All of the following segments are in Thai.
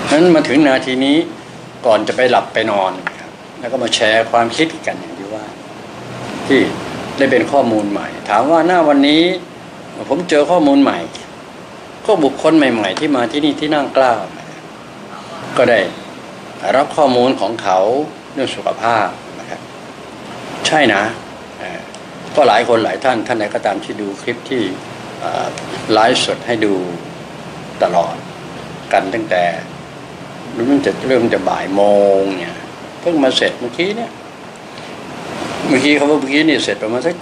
นั้นมาถึงนาทีนี้ก่อนจะไปหลับไปนอนครับแล้วก็มาแชร์ความคิดกันอย่างที่ว่าที่ได้เป็นข้อมูลใหม่ถามว่าหน้าวันนี้ผมเจอข้อมูลใหม่ก็บุคคลใหม่ๆที่มาที่นี่ที่นั่งกล้าก็ได้รับข้อมูลของเขาเรื่องสุขภาพนะครับใช่นะก็หลายคนหลายท่านใดก็ตามที่ดูคลิปที่ไลฟ์สดให้ดูตลอดกันตั้งแต่มันจะเริ่มจะบ่ายโมงเนี่ยเพิ่งมาเสร็จเมื่อกี้เนี่ยเมื่อกี้นี่เสร็จประมาณสัก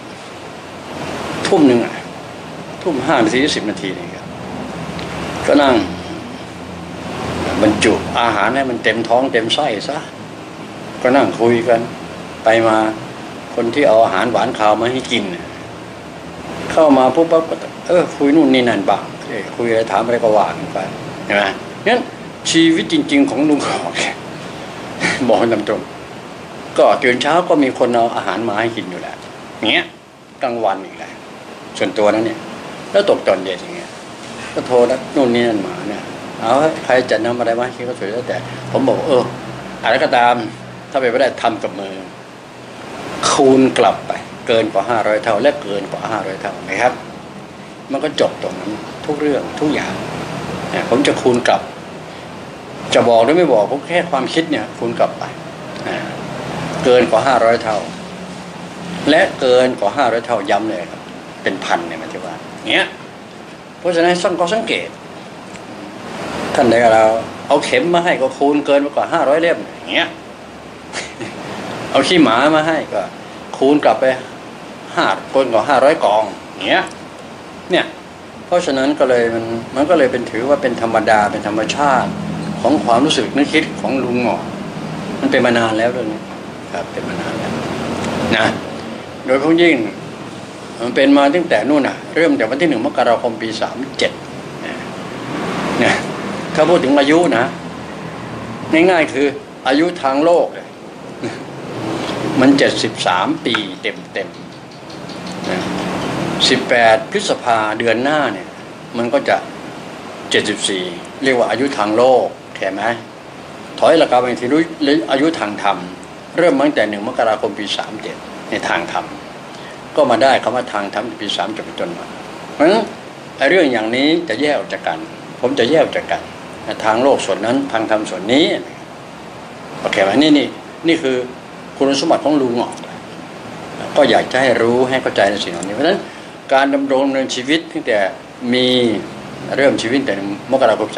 ทุ่มหนึ่งทุ่ม5 นาที 10 นาทีนี่ครับก็นั่งบรรจุอาหารให้มันเต็มท้องเต็มไส้ซะก็นั่งคุยกันไปมาคนที่เอาอาหารหวานข้าวมาให้กินเข้ามาปุ๊บปั๊บก็คุยนู่นนี่นั่นบ้างคุยอะไรถามอะไรก็ว่ากันไปใช่ไหมงั้นชีวิตจริงๆของลุงขอกบอกตามตรงก็ตื่นเช้าก็มีคนเอาอาหารมาให้กินอยู่แล้วเงี้ยกลางวันอีกแล้วส่วนตัวนั้นเนี่ยแล้วตกตอนเย็นอย่างเงี้ยก็โทรนัดนู่นนี่นั่นมาเนี่ยเอาใครจะนำอะไรมาให้กินก็สวยแล้วแต่ผมบอกอะไรก็ตามถ้าไปไม่ได้ทำกับมือคูณกลับไปเกินกว่า500 เท่าและเกินกว่า500 เท่านะครับมันก็จบตรงนั้นทุกเรื่องทุกอย่างผมจะคูณกลับจะบอกหรือไม่บอกผมแค่ความคิดเนี่ยคูณกลับไปเกินกว่า500 เท่าและเกินกว่า500 เท่าย้ำเลยครับเป็นพันเนี่ยมันจะว่าเงี้ยเพราะฉะนั้นสังเกตท่านใดก็เราเอาเข็มมาให้ก็คูณเกินกว่า500 เล่มอย่างเงี้ยเอาขี้หมามาให้ก็คูณกลับไปเกินกว่า500 กองเงี้ยเนี่ยเพราะฉะนั้นก็เลยมันก็เลยเป็นถือว่าเป็นธรรมดาเป็นธรรมชาติของความรู้สึกนึกคิดของลุงหงอกมันเป็นมานานแล้วเรื่องนี้ครับเป็นมานานแล้วนะโดยเฉพาะยิ่งมันเป็นมาตั้งแต่นู่นเริ่มจากวันที่1 มกราคม ปี 37เนี่ยถ้าพูดถึงอายุนะง่ายๆคืออายุทางโลกมัน73 ปีเต็มนะ18 พฤษภาเดือนหน้าเนี่ยมันก็จะ74เรียกว่าอายุทางโลกเข้าไหมถอยหลักกลับไปที่อายุทางธรรมเริ่มตั้งแต่1 มกราคม ปี 37ในทางธรรมก็มาได้คำว่าทางธรรมปี37เป็นต้นมาเพราะฉะนั้นเรื่องอย่างนี้จะแยกออกจากกันผมจะแยกออกจากกันทางโลกส่วนนั้นทางธรรมส่วนนี้โอเคไหมนี่คือคุณสมบัติของลุงหงอกก็อยากจะให้รู้ให้เข้าใจในสิ่งเหล่านี้เพราะฉะนั้นการดำรงในชีวิตตั้งแต่มีเริ่มชีวิตแต่1 มกราคม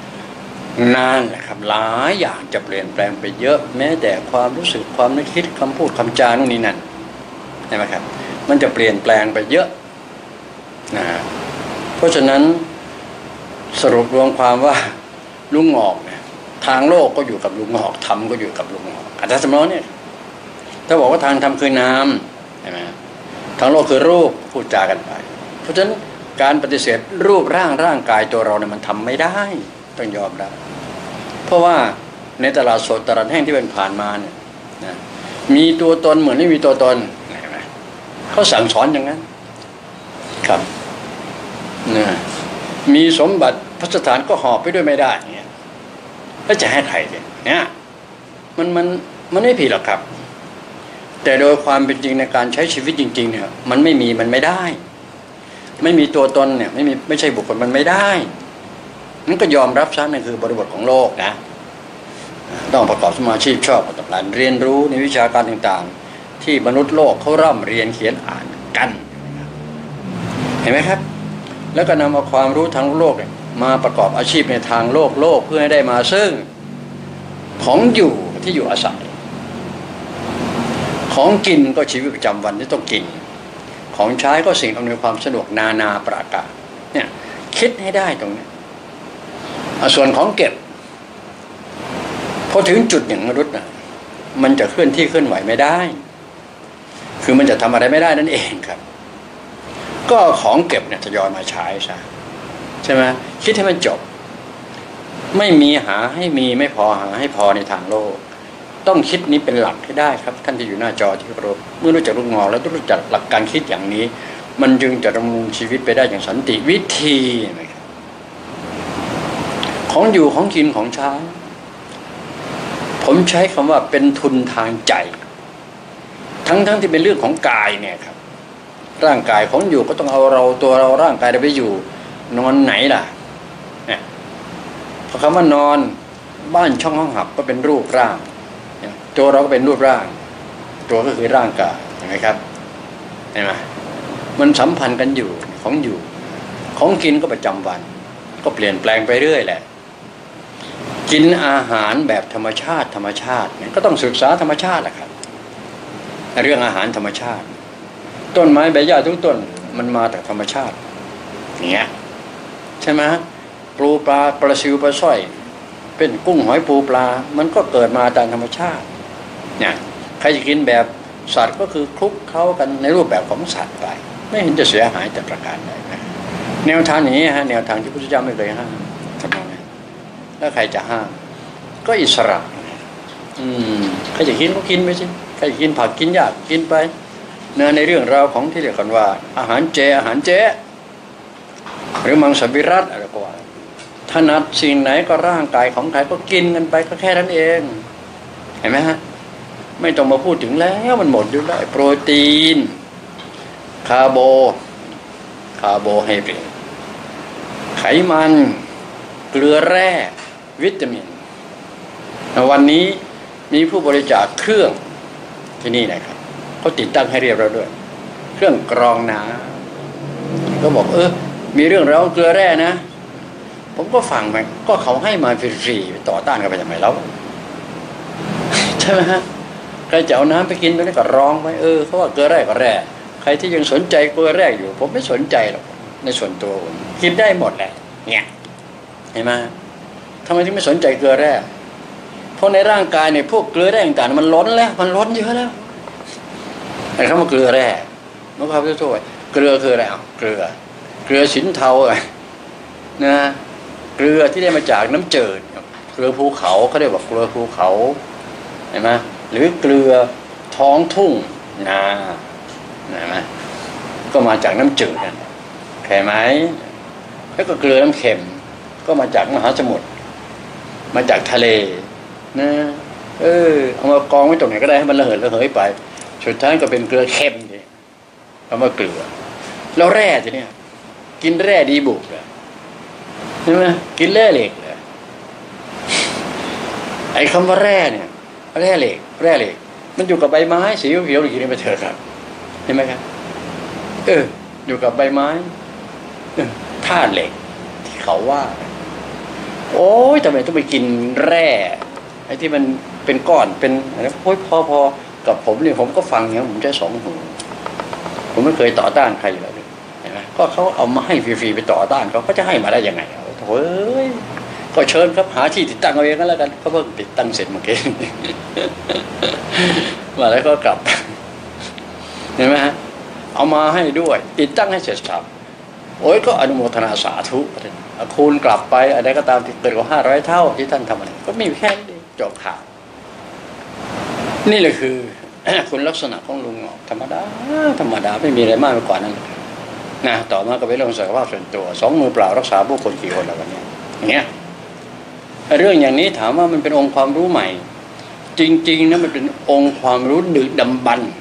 37นานแหละครับหลายอย่างจะเปลี่ยนแปลงไปเยอะแม้แต่ความรู้สึกความนึกคิดคำพูดคำจาโน่นนี่นั่นใช่ไหมครับมันจะเปลี่ยนแปลงไปเยอะนะเพราะฉะนั้นสรุปรวมความว่าลุงหงอกเนี่ยทางโลกก็อยู่กับลุงหงอกธรรมก็อยู่กับลุงหงอกอาจารย์สมน้อยเนี่ยถ้าบอกว่าทางธรรมคือนามใช่ไหมทางโลกคือรูปพูดจากันไปเพราะฉะนั้นการปฏิเสธรูปร่างกายตัวเราเนี่ยมันทำไม่ได้ต้องยอมรับเพราะว่าในตลาดสดตลาดแห้งที่เป็นผ่านมาเนี่ยนะมีตัวตนเหมือนไม่มีตัวตนเห็นไหมเขาสั่งสอนอย่างนั้นครับนะมีสมบัติพระสถานก็หอบไปด้วยไม่ได้เนี่ยแล้วจะให้ใครเนี่ยมันไม่ผิดหรอกครับแต่โดยความเป็นจริงในการใช้ชีวิตจริงๆเนี่ยมันไม่ได้ไม่มีตัวตนเนี่ยไม่ใช่บุคคลมันไม่ได้นั่นก็ยอมรับซะนั่นคือบริบทของโลกนะต้องประกอบสมาชีพชอบประกอบการเรียนรู้ในวิชาการต่างๆที่มนุษย์โลกเขาร่ำเรียนเขียนอ่านกันเห็นไหมครับแล้วก็นำเอาความรู้ทางโลกเนี่ยมาประกอบอาชีพในทางโลกเพื่อให้ได้มาซึ่งของอยู่ที่อยู่อาศัยของกินก็ชีวิตประจำวันที่ต้องกินของใช้ก็สิ่งอำนวยความสะดวกนานาประการเนี่ยคิดให้ได้ตรงนี้ส่วนของเก็บพอถึงจุดอย่างมนุษย์นะมันจะเคลื่อนที่เคลื่อนไหวไม่ได้คือมันจะทำอะไรไม่ได้นั่นเองครับก็ของเก็บเนี่ยทยอยมาใช้ใช่ไหมคิดให้มันจบไม่มีหาให้มีไม่พอหาให้พอในทางโลกต้องคิดนี้เป็นหลักให้ได้ครับท่านที่อยู่หน้าจอที่เคารพเมื่อรู้จักลุงหงอกแล้วต้องรู้จักหลักการคิดอย่างนี้มันจึงจะดำรงชีวิตไปได้อย่างสันติวิธีนะครับขของอยู่ของกินของใช้ผมใช้คำว่าเป็นทุนทางใจทั้งที่เป็นเรื่องของกายเนี่ยครับร่างกายของอยู่ก็ต้องเอาเราตัวเราร่างกายเราไปอยู่นอนไหนล่ะเนี่ยพอคำว่านอนบ้านช่องห้องหับก็เป็นรูปร่างตัวเราก็เป็นรูปร่างตัวก็คือร่างกายเห็นไหมครับเห็นไหมมันสัมพันธ์กันอยู่ของอยู่ของกินก็ประจำวันก็เปลี่ยนแปลงไปเรื่อยแหละกินอาหารแบบธรรมชาติเนี่ยก็ต้องศึกษาธรรมชาติแหละครับเรื่องอาหารธรรมชาติต้นไม้ใบหญ้าทุกต้นมันมาจากธรรมชาติเนี่ยใช่ไหมปลูปลาปลาซิวปลาสร้อยเป็นกุ้งหอยปูปลามันก็เกิดมาตามธรรมชาติเนี่ยใครจะกินแบบสัตว์ก็คือคลุกเคล้ากันในรูปแบบของสัตว์ไปไม่เห็นจะเสียหายแต่ประการใดนะแนวทางนี้ฮะแนวทางที่พระพุทธเจ้าไม่เคยห้ามทำไงแล้วใครจะห้ามก็อิสระใครจะกินก็กินไปสิใครจะกินผักกินหญ้ากินไปในเรื่องราวของที่เรียกกันว่าอาหารเจหรือมังสวิรัติอะไรก็ว่าถนัดสิ่งไหนก็ร่างกายของใครก็กินกันไปก็แค่นั้นเองเห็นไหมฮะไม่ต้องมาพูดถึงแล้วมันหมดอยู่แล้วโปรตีนคาร์โบไฮเดรตไขมันเกลือแร่วิตามินวันนี้มีผู้บริจาคเครื่องที่นี่นะครับเขาติดตั้งให้เรียบร้อยด้วยเครื่องกรองน้ำก็บอกมีเรื่องราวเกลือแร่นะผมก็ฟังไปก็เขาให้มาฟรีๆต่อต้านกันไปทำไมแล้วใช่ไหมฮะใครจะเอาน้ำไปกินไปนี่ก็ร้องไปเขาว่าเกลือแร่ก็แร่ใครที่ยังสนใจเกลือแร่อยู่ผมไม่สนใจหรอกในส่วนตัวผมกินได้หมดแหละเนี่ยเห็นไหมทำไมถึงไม่สนใจเกลือแร่เพราะในร่างกายเนี่ยพวกเกลือแร่ต่างๆมันล้นแล้วมันล้นเยอะแล้วไอ้คำว่าเกลือแร่เมื่อพระพุทธเจ้าเกลือคืออะไรเกลือสินเทานะเกลือที่ได้มาจากน้ำจืดเกลือภูเขาเขาเรียกว่าเกลือภูเขาเห็นไหมหรือเกลือท้องทุ่งนาเห็นไหมก็มาจากน้ำจืดนั่นเข้าไหมแล้วก็เกลือน้ำเค็มก็มาจากมหาสมุทรมาจากทะเลนะเอามากองไว้ตรงไหนก็ได้ให้มันระเหยไปสุดท้ายก็เป็นเกลือเค็มดิเอามาเกลือแล้วแร่ทีเนี้ยกินแร่ดีบุกเลยใช่ไหมกินแร่เหล็กเลยไอ้คำว่าแร่เนี่ยแร่เหล็กมันอยู่กับใบไม้สีเขียวๆอย่างนี้ไปเถอะครับเห็นไหมครับอยู่กับใบไม้ธาตุเหล็กที่เขาว่าโอ้ยทำไมต้องไปกินแร่ไอ้ที่มันเป็นก้อนเป็นอะไรพอกับผมเนี่ยผมก็ฟังอย่างผมใช้สองหูผมไม่เคยต่อต้านใครอยู่แล้วเห็นไหมก็เขาเอามาให้ฟรีๆไปต่อต้านเขาจะให้มาได้ยังไงเฮ้ยก็เชิญครับหาที่ติดตั้งเอาเองก็แล้วกันเขาเพิ่งติดตั้งเสร็จเมื่อกี้มาแล้วก็กลับเห็นไหมฮะเอามาให้ด้วยติดตั้งให้เสร็จครับโอ้ยก็อนุโมทนาสาธุคูณกลับไปอะไรก็ตามที่เกิดกว่า500 เท่าที่ท่านทำอะไรก็มีแค่นี้จบข่าวนี่แหละคือ คุณลักษณะของลุงธรรมดาไม่มีอะไรมากไปกว่านั้นนะต่อมาก็เป็นเรื่องสุขภาพส่วนตัว2 มือเปล่ารักษาผู้คนกี่คนแล้ววันนี้อย่างเงี้ยเรื่องอย่างนี้ถามว่ามันเป็นองค์ความรู้ใหม่จริงๆนะมันเป็นองค์ความรู้ดึกดำบรรพ์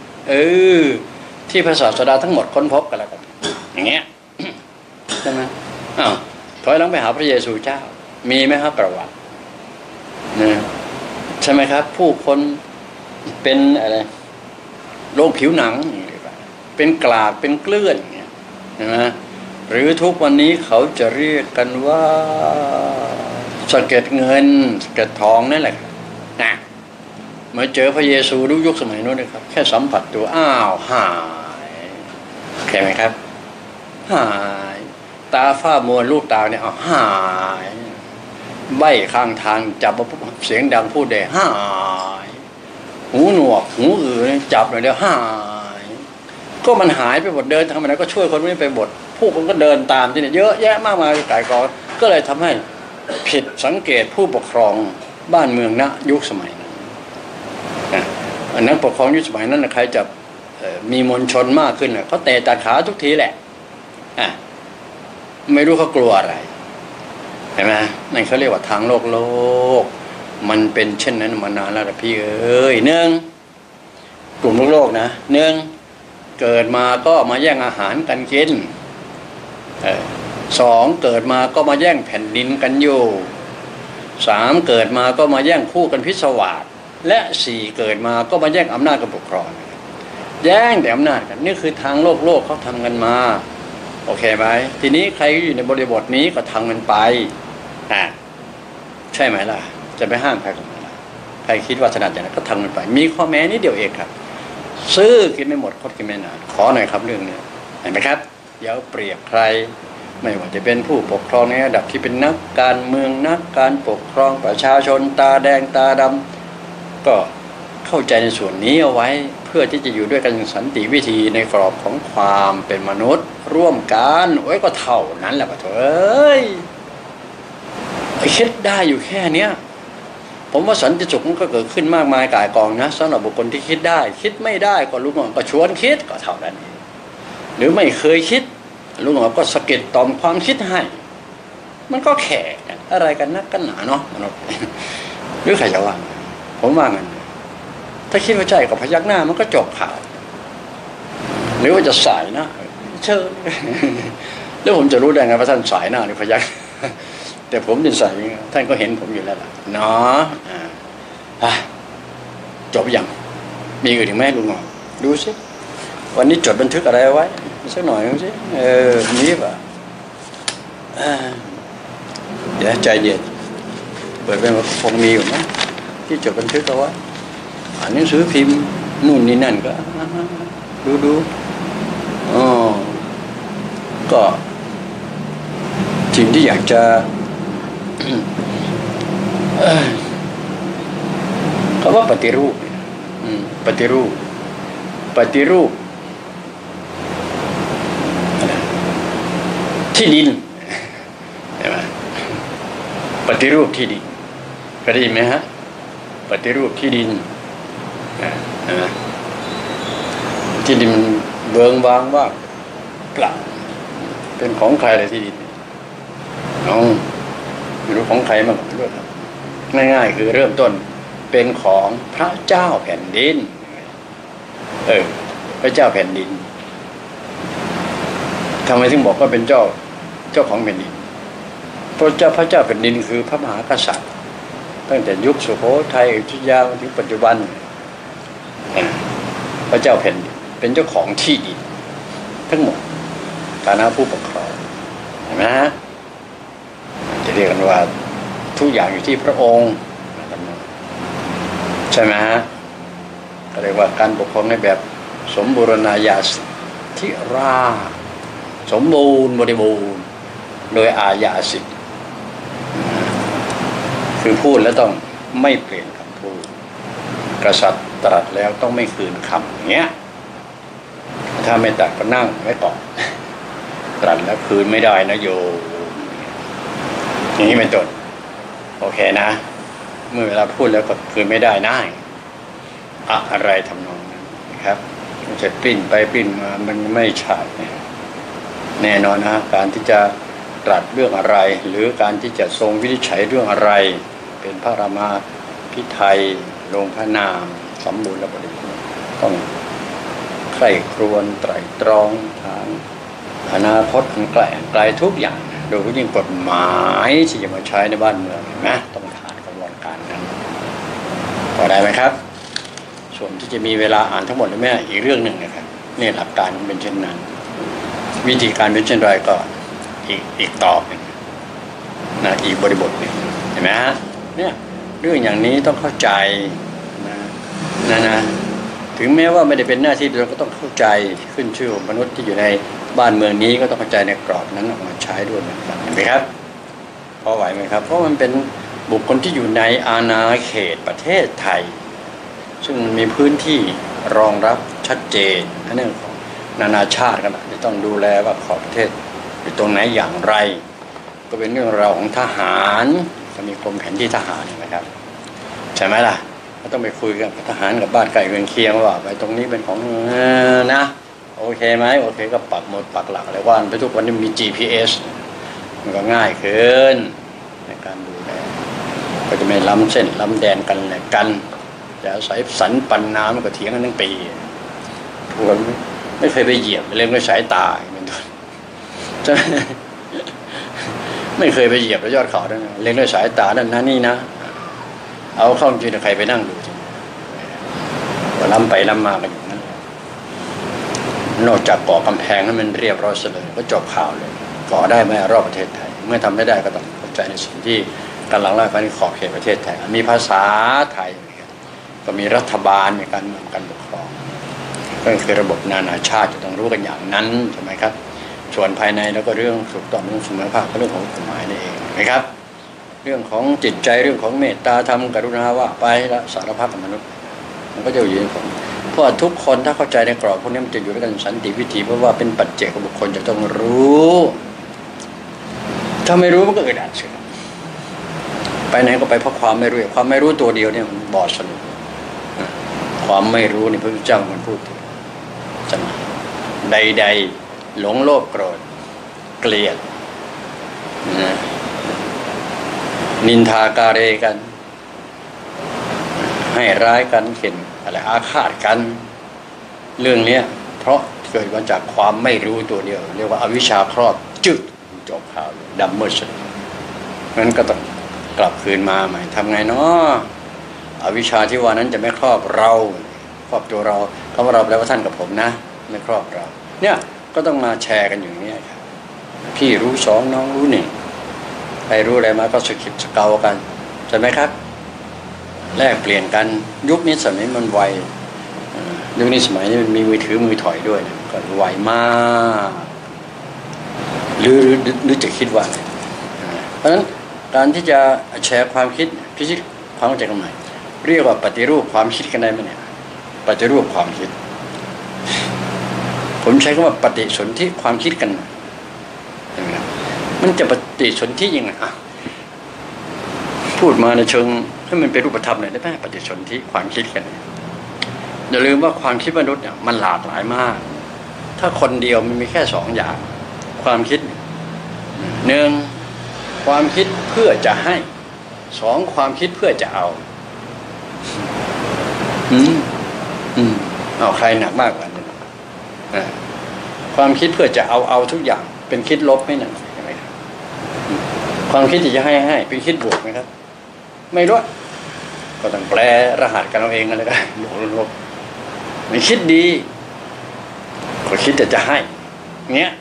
ที่พระศาสดาทั้งหมดค้นพบกันแล้วกันอย่างเงี้ยใช่ไหมถอยหลังไปหาพระเยซูเจ้ามีไหมครับประวัตินะใช่ไหมครับผู้คนเป็นอะไรโรคผิวหนังเป็นกลากเป็นเกลื่อนนะหรือทุกวันนี้เขาจะเรียกกันว่าสะเก็ดเงินสะเก็ดทองนั่นแหละนะเมื่อเจอพระเยซูยุคสมัยโน้นนะครับแค่สัมผัสตัวหายเห็นไหมครับหายตาฝ้ามัวลูกตาเนี่ยหายใบข้างทางจับมาปุ๊บเสียงดังพูดได้หายหูหนวกหูจับหน่อยเดียวหายก็มันหายไปหมดเดินทำอะไรก็ช่วยคนไม่ไปหมดผู้คนก็เดินตามที่นี่เยอะแยะมากมายไก่กอก็เลยทำให้ผิดสังเกตผู้ปกครองบ้านเมืองณยุคสมัยนั้นนักปกครองยุคสมัยนั้นใครจะมีมวลชนมากขึ้นเขาเตะตัดขาทุกทีแหละไม่รู้เขากลัวอะไรเห็นไหมนั่นเขาเรียกว่าทางโลกมันเป็นเช่นนั้นมานานแล้วพี่เอ้ยหนึ่งกลุ่มโลกนะหนึ่งเกิดมาก็มาแย่งอาหารกันกินสองเกิดมาก็มาแย่งแผ่นดินกันอยู่สามเกิดมาก็มาแย่งคู่กันพิศวาสและสี่เกิดมาก็มาแย่งอำนาจกันปกครองแย่งแต่อำนาจกันนี่คือทางโลกเขาทำกันมาโอเคไหมทีนี้ใครอยู่ในบริบทนี้ก็ทำมันไปใช่ไหมล่ะจะไปห้ามใครก็ไม่ได้ใครคิดว่าถนัดอย่างนั้นก็ทำมันไปมีข้อแม้นิดเดียวเองครับซื้อกินไม่หมดคดกินไม่นานขอหน่อยครับเรื่องนี้เห็นไหมครับอย่าเปรียบใครไม่ว่าจะเป็นผู้ปกครองในระดับที่เป็นนักการเมืองนักการปกครองประชาชนตาแดงตาดำก็เข้าใจในส่วนนี้เอาไว้เพื่อที่จะอยู่ด้วยกันอย่างสันติวิธีในกรอบของความเป็นมนุษย์ร่วมกันโอ้ยก็เท่านั้นแหละปะเถอะคิดได้อยู่แค่เนี้ยผมว่าสันติสุขมันก็เกิดขึ้นมากมายก่ายกองนะสำหรับบุคคลที่คิดได้คิดไม่ได้ก็รู้ว่าก็ชวนคิดก็เท่านั้นหรือไม่เคยคิดรู้ว่าก็สะเก็ดตอมความคิดให้มันก็แข่อะไรกันนักกันหนาเนาะหรือใครจะว่าผมว่างั้นถ้าคิดว่าใจกับพยักหน้ามันก็จบข่าวหรือว่าจะสายหน้าเชิญแล้วผมจะรู้ได้ไงว่าท่านสายหน้าหรือพยักแต่ผมจะสายท่านก็เห็นผมอยู่แล้วล่ะเนาะจบยังมีอื่นอีกไหมลุงหมอดูสิวันนี้จดบันทึกอะไรไว้สักหน่อยดูสินี้ป่ะเดี๋ยวใจเย็นเปิดเป็นคงมีอยู่นะที่จดบันทึกเอาไว้อ่านหนังสือพิมพ์นู่นนี่นั่นก็ดูก็สิ่งที่อยากจะคำว่าปฏิรูปปฏิรูปที่ดินใช่ไหมปฏิรูปที่ดินเคยได้ยินไหมฮะปฏิรูปที่ดินที่ดินมันเบิงบางว่าเปล่าเป็นของใครเลยที่ดินไม่รู้ของใครมาหมดด้วยครับง่ายๆคือเริ่มต้นเป็นของพระเจ้าแผ่นดินพระเจ้าแผ่นดินทำไมถึงบอกว่าเป็นเจ้าของแผ่นดินพระเจ้าแผ่นดินคือพระมหากษัตริย์ตั้งแต่ยุคสุโขทัยอยุธยาถึงปัจจุบันพระเจ้าแผ่นดินเป็นเจ้าของที่ดินทั้งหมดฐานะผู้ปกครองเห็นไหมฮะจะเรียกกันว่าทุกอย่างอยู่ที่พระองค์ใช่ไหมฮะก็เรียกว่าการปกครองในแบบสมบูรณาญาสิทธิราชสมบูรณ์บริบูรณ์โดยอาญาสิทธิ์คือพูดแล้วต้องไม่เปลี่ยนคำพูดกษัตริย์ตรัสแล้วต้องไม่คืนคำอย่างเงี้ยถ้าไม่ตรัสก็นั่งไว้ก่อนตรัสแล้วคืนไม่ได้นะโยอย่างนี้เป็นต้นโอเคนะเมื่อเวลาพูดแล้วก็คืนไม่ได้นะอะไรทำนองนั้นนะครับมันจะปลิ้นไปปลิ้นมามันไม่ใช่แน่นอนนะการที่จะตรัสเรื่องอะไรหรือการที่จะทรงวินิจฉัยเรื่องอะไรเป็นพระรามาภิไธยลงพระนามสมบูรณ์และบริบูรณ์ต้องใคร่ครวญไตร่ตรองทางอนาคตอันไกลทุกอย่างโดยเฉพาะยิ่งกฎหมายที่จะมาใช้ในบ้านเมืองนะต้องผ่านกระบวนการนั้นพอได้ไหมครับส่วนที่จะมีเวลาอ่านทั้งหมดหรือไม่อีกเรื่องหนึ่งนะครับนี่หลักการเป็นเช่นนั้นวิธีการเป็นเช่นไรก็อีกตอบหนึ่งนะอีกบริบทหนึ่งเห็นไหมฮะเนี่ยเรื่องอย่างนี้ต้องเข้าใจนะถึงแม้ว่าไม่ได้เป็นหน้าที่เราก็ต้องเข้าใจขึ้นชื่อมนุษย์ที่อยู่ในบ้านเมืองนี้ก็ต้องเข้าใจในกรอบนั้นออกมาใช้ด้วยเหมือนกันเห็นไหมครับพอไหวไหมครับเพราะมันเป็นบุคคลที่อยู่ในอาณาเขตประเทศไทยซึ่งมันมีพื้นที่รองรับชัดเจนในเรื่องของนานาชาติกันจะต้องดูแลว่าขอบประเทศอยู่ตรงไหนอย่างไรก็เป็นเรื่องราวของทหารจะมีกรมแผนที่ทหารนะครับใช่ไหมล่ะก็ต้องไปคุยกับทหารกับบ้านไก่เรือนเคียงว่าไปตรงนี้เป็นของนะโอเคไหมโอเคก็ปักหมดปักหลักอะไรว่าไปทุกวันนี้มี GPS มันก็ง่ายขึ้นในการดูแลก็จะไม่ล้ำเส้นล้ำแดนกันแหละกันจะอาศัยสันปันน้ำก็เถียงกันทั้งปีทุกคนไม่เคยไปเหยียบเล่นด้วยสายตาเป็นต้นใช่ไม่เคยไปเหยียบแล้วยอดเขาด้วยเล่นด้วยสายตานั่นนะนี่นะเอาเข้าจริงใครไปนั่งดูจริงก็ล้ำไปล้ำมากันอยู่นั่นนอกจากก่อกำแพงให้มันเรียบร้อยเสร็จเลยก็จบข่าวเลยก่อได้ไหมรอบประเทศไทยเมื่อทำไม่ได้ก็ต้องเข้าใจในสิ่งที่กำลังไล่ฟันขอบเขตประเทศไทยมีภาษาไทยก็มีรัฐบาลมีการเมืองการปกครองก็คือระบบนานาชาติจะต้องรู้กันอย่างนั้นใช่ไหมครับส่วนภายในแล้วก็เรื่องถูกต้องเรื่องเสมอภาคก็เรื่องของกฎหมายนี่เองนะครับเรื่องของจิตใจเรื่องของเมตตาธรรมกรุณาว่าไปละสารพัดกับมนุษย์มันก็จะอยู่ในของเพราะทุกคนถ้าเข้าใจในกรอบพวกนี้มันจะอยู่ด้วยกันสันติวิถีเพราะว่าเป็นปัจเจกบุคคลจะต้องรู้ถ้าไม่รู้มันก็อึดอัดเสียไปไหนก็ไปเพราะความไม่รู้ความไม่รู้ตัวเดียวเนี่ยมันบอดสนุกความไม่รู้นี่พระพุทธเจ้ามันพูดถึงใช่ไหมใดๆหลงโลภโกรธเกลียดนะนินทาการเรกันให้ร้ายกันเข็นอะไรอาฆาตกันเรื่องนี้เพราะเกิดมาจากความไม่รู้ตัวเดียวเรียกว่าอวิชชาครอบจึ๊กจบข่าวดำมืดนั้นก็ต้องกลับคืนมาใหม่ทำไงเนาะอวิชชาที่ว่านั้นจะไม่ครอบเราครอบตัวเราคำว่าเราแปลว่าท่านกับผมนะไม่ครอบเราเนี่ยก็ต้องมาแชร์กันอย่างนี้ครับพี่รู้สองน้องรู้หนึ่งใครรู้อะไรมาก็สกิดสเกากันใช่ไหมครับแลกเปลี่ยนกันยุคนี้สมัยมันไวยุคนี้สมัยนี้มันมีมือถือมือถอยด้วยนะก็ไวมากหรือจะคิดว่าไงเพราะฉะนั้นการที่จะแชร์ความคิดพิชิตความเข้าใจกันใหม่เรียกว่าปฏิรูปความคิดกันได้ไหมเนี่ยปฏิรูปความคิดผมใช้คำว่าปฏิสนธิความคิดกันมันจะปฏิสนธิยังไงพูดมาในเชิงให้มันเป็นรูปธรรมหน่อยได้ไหมปฏิสนธิความคิดกันอย่าลืมว่าความคิดมนุษย์เนี่ยมันหลากหลายมากถ้าคนเดียวมันมีแค่สองอย่างความคิดหนึ่งความคิดเพื่อจะให้สองความคิดเพื่อจะเอาเอาใครหนักมากกว่านั้นความคิดเพื่อจะเอาทุกอย่างเป็นคิดลบไหมนั่นใช่ไหมครับความคิดที่จะให้เป็นคิดบวกไหมครับไม่รู้ก็ต้องแปลรหัสกันเอาเองกันเลยกันบวกลบไม่คิดดีก็คิดแต่จะให้เงี้ย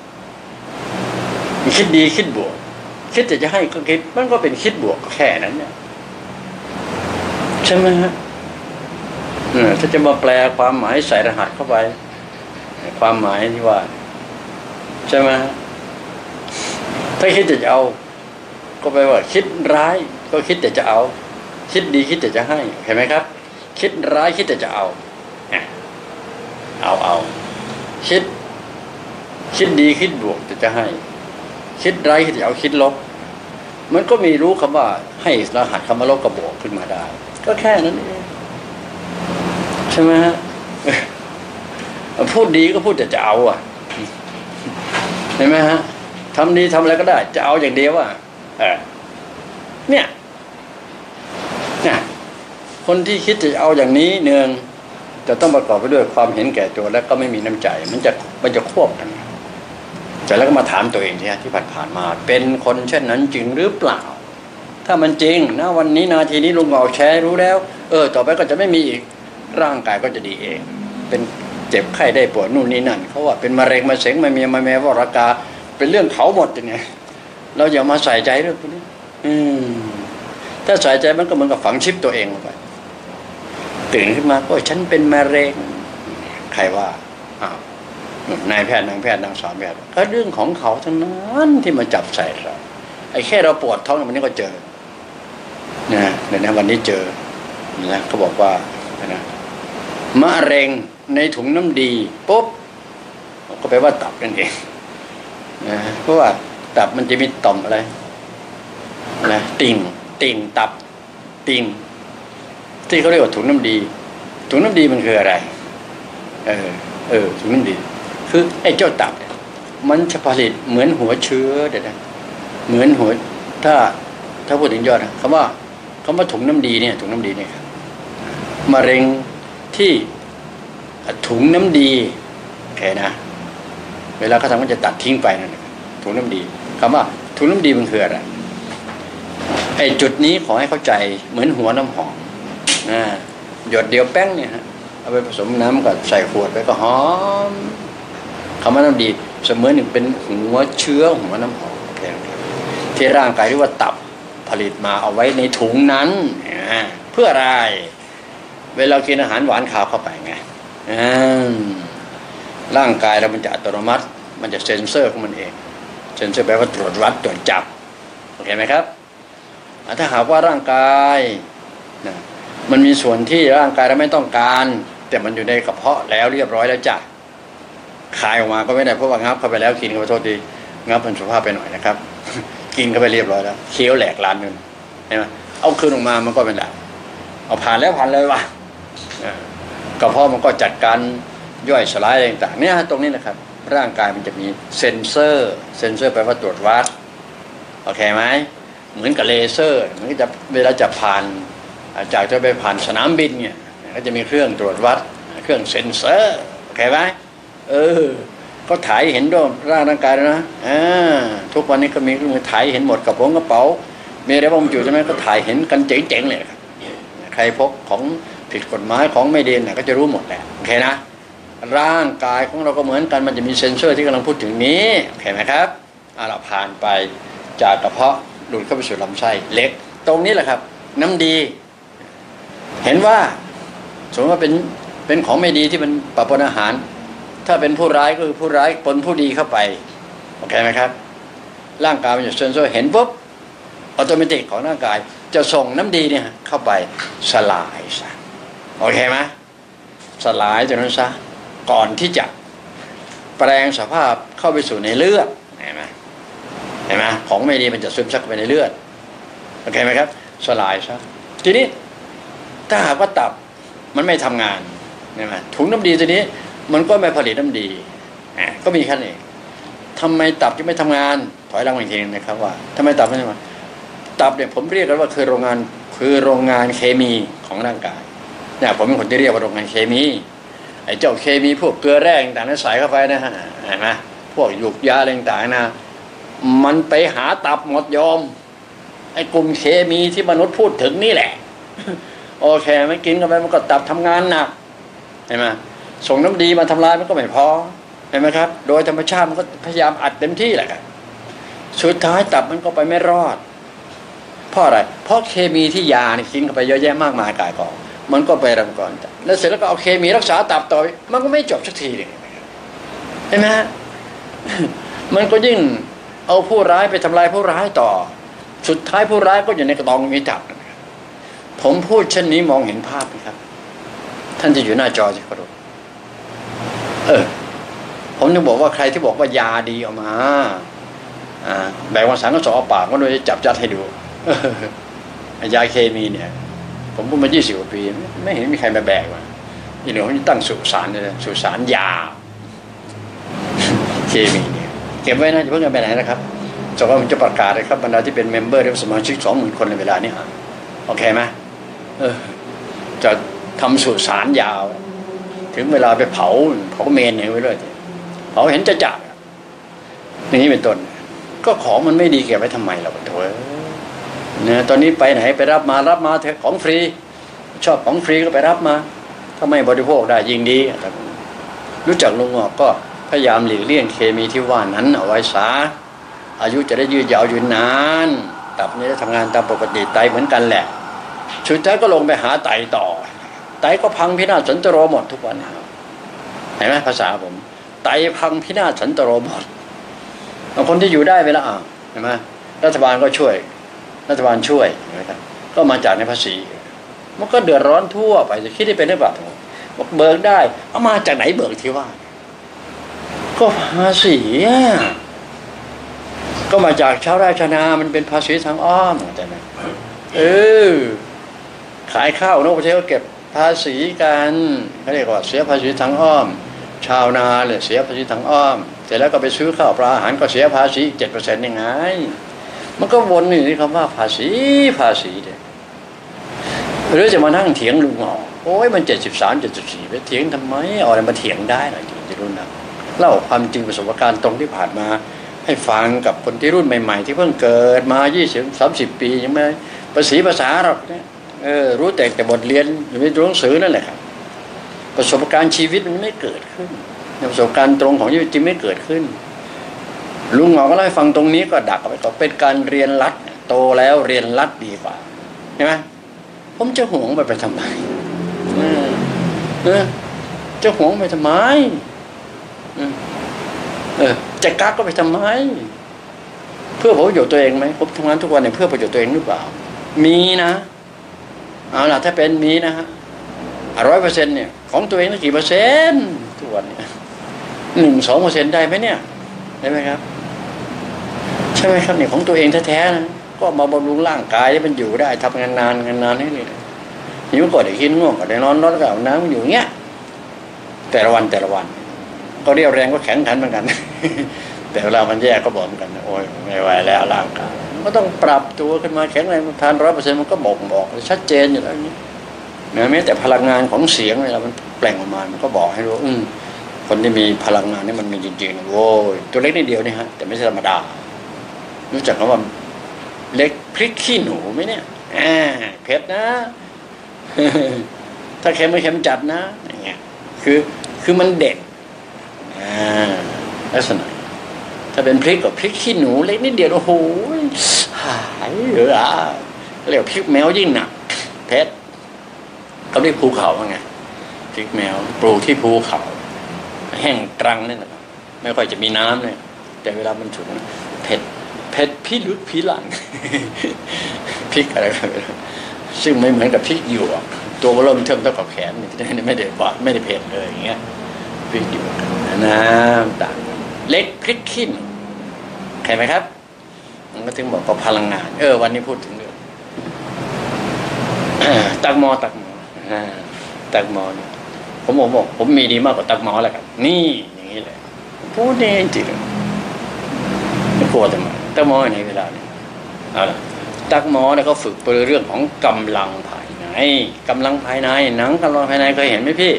คิดดีคิดบวกคิดแต่จะให้ก็คิดมันก็เป็นคิดบวกแค่นั้นเนี่ยใช่ไหมฮะถ้าจะมาแปลความหมายใส่รหัสเข้าไปความหมายที่ว่าใช่ไหมถ้าคิดแต่จะเอาก็แปลว่าคิดร้ายก็คิดแต่จะเอาคิดดีคิดแต่จะให้เห็นไหมครับคิดร้ายคิดแต่จะเอาคิดดีคิดบวกแต่จะให้คิดร้ายคิดจะเอาคิดลบมันก็มีรู้คำว่าให้รหัสคำว่าลบกับบวกขึ้นมาได้ก็แค่นั้นเองใช่ไหมฮะพูดดีก็พูดแต่จะเอาเห็นไหมฮะทำดีทำอะไรก็ได้จะเอาอย่างเดียวเนี่ยคนที่คิดจะเอาอย่างนี้หนึ่งจะต้องประกอบไปด้วยความเห็นแก่ตัวและก็ไม่มีน้ำใจมันจะควบกันแต่แล้วก็มาถามตัวเองที่ผ่านมาเป็นคนเช่นนั้นจริงหรือเปล่าถ้ามันจริงนะวันนี้นาทีนี้ลุงเอาแชร์รู้แล้วต่อไปก็จะไม่มีอีกร่างกายก็จะดีเองเป็นเจ็บไข้ได้ปวดนู่นนี่นั่นเขาว่าเป็นมะเร็งมาเสงมาเมียมาแม่วรากาเป็นเรื่องเขาหมดเนี่ยเราอย่ามาใส่ใจเรื่องพวกนี้ถ้าใส่ใจมันก็เหมือนกับฝังชิปตัวเองลงไปตื่นขึ้นมาก็ฉันเป็นมะเร็งใครว่านายแพทย์นางแพทย์นางสาวแพทย์ก็เรื่องของเขาทั้งนั้นที่มาจับใส่เราไอ้แค่เราปวดท้องวันนี้ก็เจอนะเดี๋ยวนะวันนี้เจอนะเขาบอกว่านะมะเร็งในถุงน้ำดีปุ๊บก็แปลว่าตับนั่นเองนะเพราะว่าตับมันจะมีต่อมอะไรนะติ่งตับติ่งที่เขาเรียกว่าถุงน้ำดีถุงน้ำดีมันคืออะไรถุงน้ำดีคือไอ้เจ้าตับมันจะผลิตเหมือนหัวเชื้อเดี๋ยวนะเหมือนหัวถ้าถ้าพูดถึงยอดคำว่าถุงน้ำดีเนี่ยถุงน้ำดีเนี่ยครับมะเร็งที่ถุงน้ำดีโอเคนะเวลาเขาทำก็จะตัดทิ้งไปนั่นถุงน้ำดีคำว่าถุงน้ำดีมันคืออะไรไอ้จุดนี้ขอให้เข้าใจเหมือนหัวน้ำหอมหยดเดียวแป้งเนี่ยฮะเอาไปผสมน้ำก็ใส่ขวดไปก็หอมคำว่าน้ำดีเสมือนหนึ่งเป็นหัวเชื้อหัวน้ำหอมที่ร่างกายเรียกว่าตับผลิตมาเอาไว้ในถุงนั้นเพื่ออะไรเวลากินอาหารหวานขาวเข้าไปไงร่างกายเรามันจะอัตโนมัติมันจะเซ็นเซอร์ของมันเองเซ็นเซอร์แปลว่าตรวจวัดตรวจจับโอเคไหมครับถ้าหากว่าร่างกายนะมันมีส่วนที่ร่างกายเราไม่ต้องการแต่มันอยู่ในกระเพาะแล้วเรียบร้อยแล้วจ้ะคายออกมาก็ไม่ได้เพราะว่างับเข้าไปแล้วกินเข้าไปโทษดีงับมันสุภาพไปหน่อยนะครับกินเข้าไปเรียบร้อยแล้วเคี้ยวแหลกลานนึงเห็นไหมเอาคืนออกมามันก็เป็นแบบเอาผ่านแล้วผ่านเลยวะกระเพาะมันก็จัดการย่อยสลายอะไรต่างๆเนี่ยตรงนี้นะครับร่างกายมันจะมีเซ็นเซอร์แปลว่าตรวจวัดโอเคไหมเหมือนกับเลเซอร์มันก็จะเวลาจะผ่านจากจะไปผ่านสนามบินเนี่ยก็จะมีเครื่องตรวจวัดเครื่องเซ็นเซอร์โอเคไหมก็ถ่ายเห็นด้วยร่างกายแล้วนะทุกวันนี้ก็มีเครื่องมือถ่ายเห็นหมดกระเป๋ามีอะไรบ้างอยู่ใช่ไหมก็ถ่ายเห็นกันเจ๋งๆเลยครับใครพกของผิดกฎหมายของไม่ดีเนี่ยก็จะรู้หมดแหละโอเคนะร่างกายของเราก็เหมือนกันมันจะมีเซ็นเซอร์ที่กำลังพูดถึงนี้โอเคไหมครับเราผ่านไปจากกระเพาะหลุดเข้าไปสู่ลำไส้เล็กตรงนี้แหละครับน้ำดีเห็นว่าสมมติว่าเป็นของไม่ดีที่มันปะปนอาหารถ้าเป็นผู้ร้ายก็คือผู้ร้ายปนผู้ดีเข้าไปโอเคไหมครับร่างกายมันจะเซ็นเซอร์เห็นปุ๊บออโตเมติกของร่างกายจะส่งน้ำดีเนี่ยเข้าไปสลายซะโอเคไหมสลายจากนั้นซะก่อนที่จะแปลงสภาพเข้าไปสู่ในเลือดเห็นไหมของไม่ดีมันจะซึมซับไปในเลือดโอเคไหมครับสลายซะทีนี้ถ้าหากว่าตับมันไม่ทำงานเห็นไหมถุงน้ำดีตัวนี้มันก็ไม่ผลิตน้ำดีก็มีแค่นี้ทำไมตับจึงไม่ทำงานถอยหลังอีกทีนึงนะครับว่าทำไมตับไม่ทำงานตับเนี่ยผมเรียกกันว่าคือโรงงานเคมีของร่างกายเนี่ยผมเป็นคนที่เรียกว่าโรงงานเคมีไอ้เจ้าเคมีพวกเกลือแร่ต่างๆนั้นใส่เข้าไปนะฮะเห็นไหมพวกหยุกยาอะไรต่างๆนะมันไปหาตับหมดยอมไอ้กลุ่มเคมีที่มนุษย์พูดถึงนี่แหละโอเคไม่กินกันไปมันก็ตับทำงานหนักเห็นไหมส่งน้ำดีมาทำลายมันก็ไม่พอเห็นไหมครับโดยธรรมชาติมันก็พยายามอัดเต็มที่แหละครับสุดท้ายตับมันก็ไปไม่รอดเพราะอะไรเพราะเคมีที่ยาเนี่ยกินเข้าไปเยอะแยะมากมายกายกองมันก็ไปรำก่อนแล้วเสร็จแล้วก็เอาเคมีรักษาตับต่อมันก็ไม่จบสักทีเลยเห็นไหมฮะมันก็ยิ่งเอาผู้ร้ายไปทำลายผู้ร้ายต่อสุดท้ายผู้ร้ายก็อยู่ในกระตองมีตับผมพูดเช่นนี้มองเห็นภาพไหมครับท่านจะอยู่หน้าจอสิครับผมจะบอกว่าใครที่บอกว่ายาดีออกมาแบ่งวันสังก็สอปากก็โดยจัดให้ดูยาเคมีเนี่ยผมพูดมา20 กว่าปีไม่เห็นมีใครมาแบกมาอีหนูเขาตั้งสุสานเลยสุสานยาเคมีเนี่ยเก็บไว้นะจะเพิ่งไปไหนนะครับจบว่าผมจะประกาศเลยครับบรรดาที่เป็นเมมเบอร์หรือสมาชิก 20,000 คนในเวลานี้โอเคไหมจะทำสุสานยาวถึงเวลาไปเผาเมนเนี่ยไว้เลยเผาเห็นจะอย่างนี้เป็นต้นก็ของมันไม่ดีเก็บไว้ทำไมเราโถ่เนี่ยตอนนี้ไปไหนไปรับมาเถอะของฟรีชอบของฟรีก็ไปรับมาถ้าไม่บริโภคได้ยิ่งดีรู้จักลุงก็พยายามหลีกเลี่ยงเคมีที่ว่านั้นเอาไว้ซะอายุจะได้ยืดยาวยืนนานตับนี้ได้ทำงานตามปกติไตเหมือนกันแหละสุดท้ายก็ลงไปหาไตต่อไตก็พังพินาศสันตโรหมดทุกวันเห็นไหมภาษาผมไตพังพินาศสันตโรหมดบางคนที่อยู่ได้ไปแล้วเห็นไหมรัฐบาลก็ช่วยนะครับก็มาจากในภาษีมันก็เดือดร้อนทั่วไปจะคิดได้เป็นหรือเปล่าบอกเบิกได้เอามาจากไหนเบิกที่ว่าก็ภาษีก็มาจากชาวไร่ชาวนามันเป็นภาษีทางอ้อมใช่ไหมขายข้าวนอกประเทศก็เก็บภาษีกันเขาเรียกว่าเสียภาษีทางอ้อมชาวนาเลยเสียภาษีทางอ้อมเสร็จแล้วก็ไปซื้อข้าวปลาอาหารก็เสียภาษี 7% ยังไงมันก็วนอยู่ที่คำว่าภาษีเนี่ยหรือจะมานั่งเถียงลุงหงอโอ้ยมัน73 74ไปเถียงทำไมเอาอะไรมาเถียงได้ล่ะที่รุ่นนะเล่าความจริงประสบการณ์ตรงที่ผ่านมาให้ฟังกับคนที่รุ่นใหม่ๆที่เพิ่งเกิดมา20-30 ปียังไม่ภาษาหรอกเนี่ยรู้แต่บทเรียนอยู่ในตัวหนังสือนั่นแหละครับประสบการณ์ชีวิตมันไม่เกิดขึ้นประสบการณ์ตรงของชีวิตจริงไม่เกิดขึ้นลุงหงอก็เล่าให้ฟังตรงนี้ก็ดักเอาไว้ก็เป็นการเรียนรัดโตแล้วเรียนรัดดีกว่าใช่ไหมผมจะหวงไปทำไมจะหวงไปทำไมจะกักก็ไปทำไมเพื่อผลประโยชน์ตัวเองไหมผมทำงานทุกวันเนี่ยเพื่อประโยชน์ตัวเองหรือเปล่ามีนะเอาล่ะถ้าเป็นมีนะฮะ100%เนี่ยของตัวเองกี่เปอร์เซ็นต์ทุกวันเนี่ย1-2%ได้ไหมเนี่ยได้ไหมครับใช่ไหมครับเนี่ยของตัวเองแท้ๆนะก็มาบำรุงร่างกายให้มันอยู่ได้ทำงานนานให้เลยหิวก็ได้กินง่วงก็ได้นอนแล้วก็อาบน้ำอยู่เงี้ยแต่ละวันก็เรียวแรงก็แข็งขันเหมือนกันแต่เวลามันแย่ก็บอกเหมือนกันโอ้ยไม่ไหวแล้วร่างกายก็ต้องปรับตัวขึ้นมาแข็งแรงทาน100%มันก็บอกชัดเจนอยู่แล้วนี่แม้แต่พลังงานของเสียงเวลามันแปลงออกมามันก็บอกให้รู้คนที่มีพลังงานนี่มันมีจริงๆโว้ยตัวเล็กนิดเดียวนี่ฮะแต่ไม่ใช่ธรรมดารู้จักคำว่าเล็กพริกขี้หนูไหมเนี่ยเผ็ดนะ ถ้าเค็มไม่เค็มจัดนะอย่างเงี้ยคือมันเด็ดลักษณะถ้าเป็นพริกกับพริกขี้หนูเล็กนิดเดียวโอ้โหหายเรียกพริกแมวยิ่งหนักเผ็ดเขาเรียกภูเขาไงพริกแมวปลูกที่ภูเขาแห้งตรังนั่นแหละไม่ค่อยจะมีน้ำเลยแต่เวลามันฉุนเผ็ดพี่ลึกพี่หลังพริกอะไรซึ่งไม่เหมือนกับพริกหยวกตัวเริ่มเท่ากับแขนนี่ไม่ได้บาดไม่ได้เผ็ดเลยอย่างเงี้ยพริกหยวกน้ำต่างเล็กพริกขี้หนูเห็นไหมครับมันก็ถึงบอกว่าพลังงานวันนี้พูดถึงเรื่องตักหมอเนี่ยผมบอกผมมีดีมากกว่าตักหมอแล้วกันนี่อย่างนี้เลยพูดนี่จริงไม่กลัวทำไมตักหมอในเวลาเนี่ยเอาล่ะตักหมอเนี่ยเขาฝึกเรื่องของกำลังภายในกำลังภายในหนังกำลังภายในเคยเห็นไหมพี่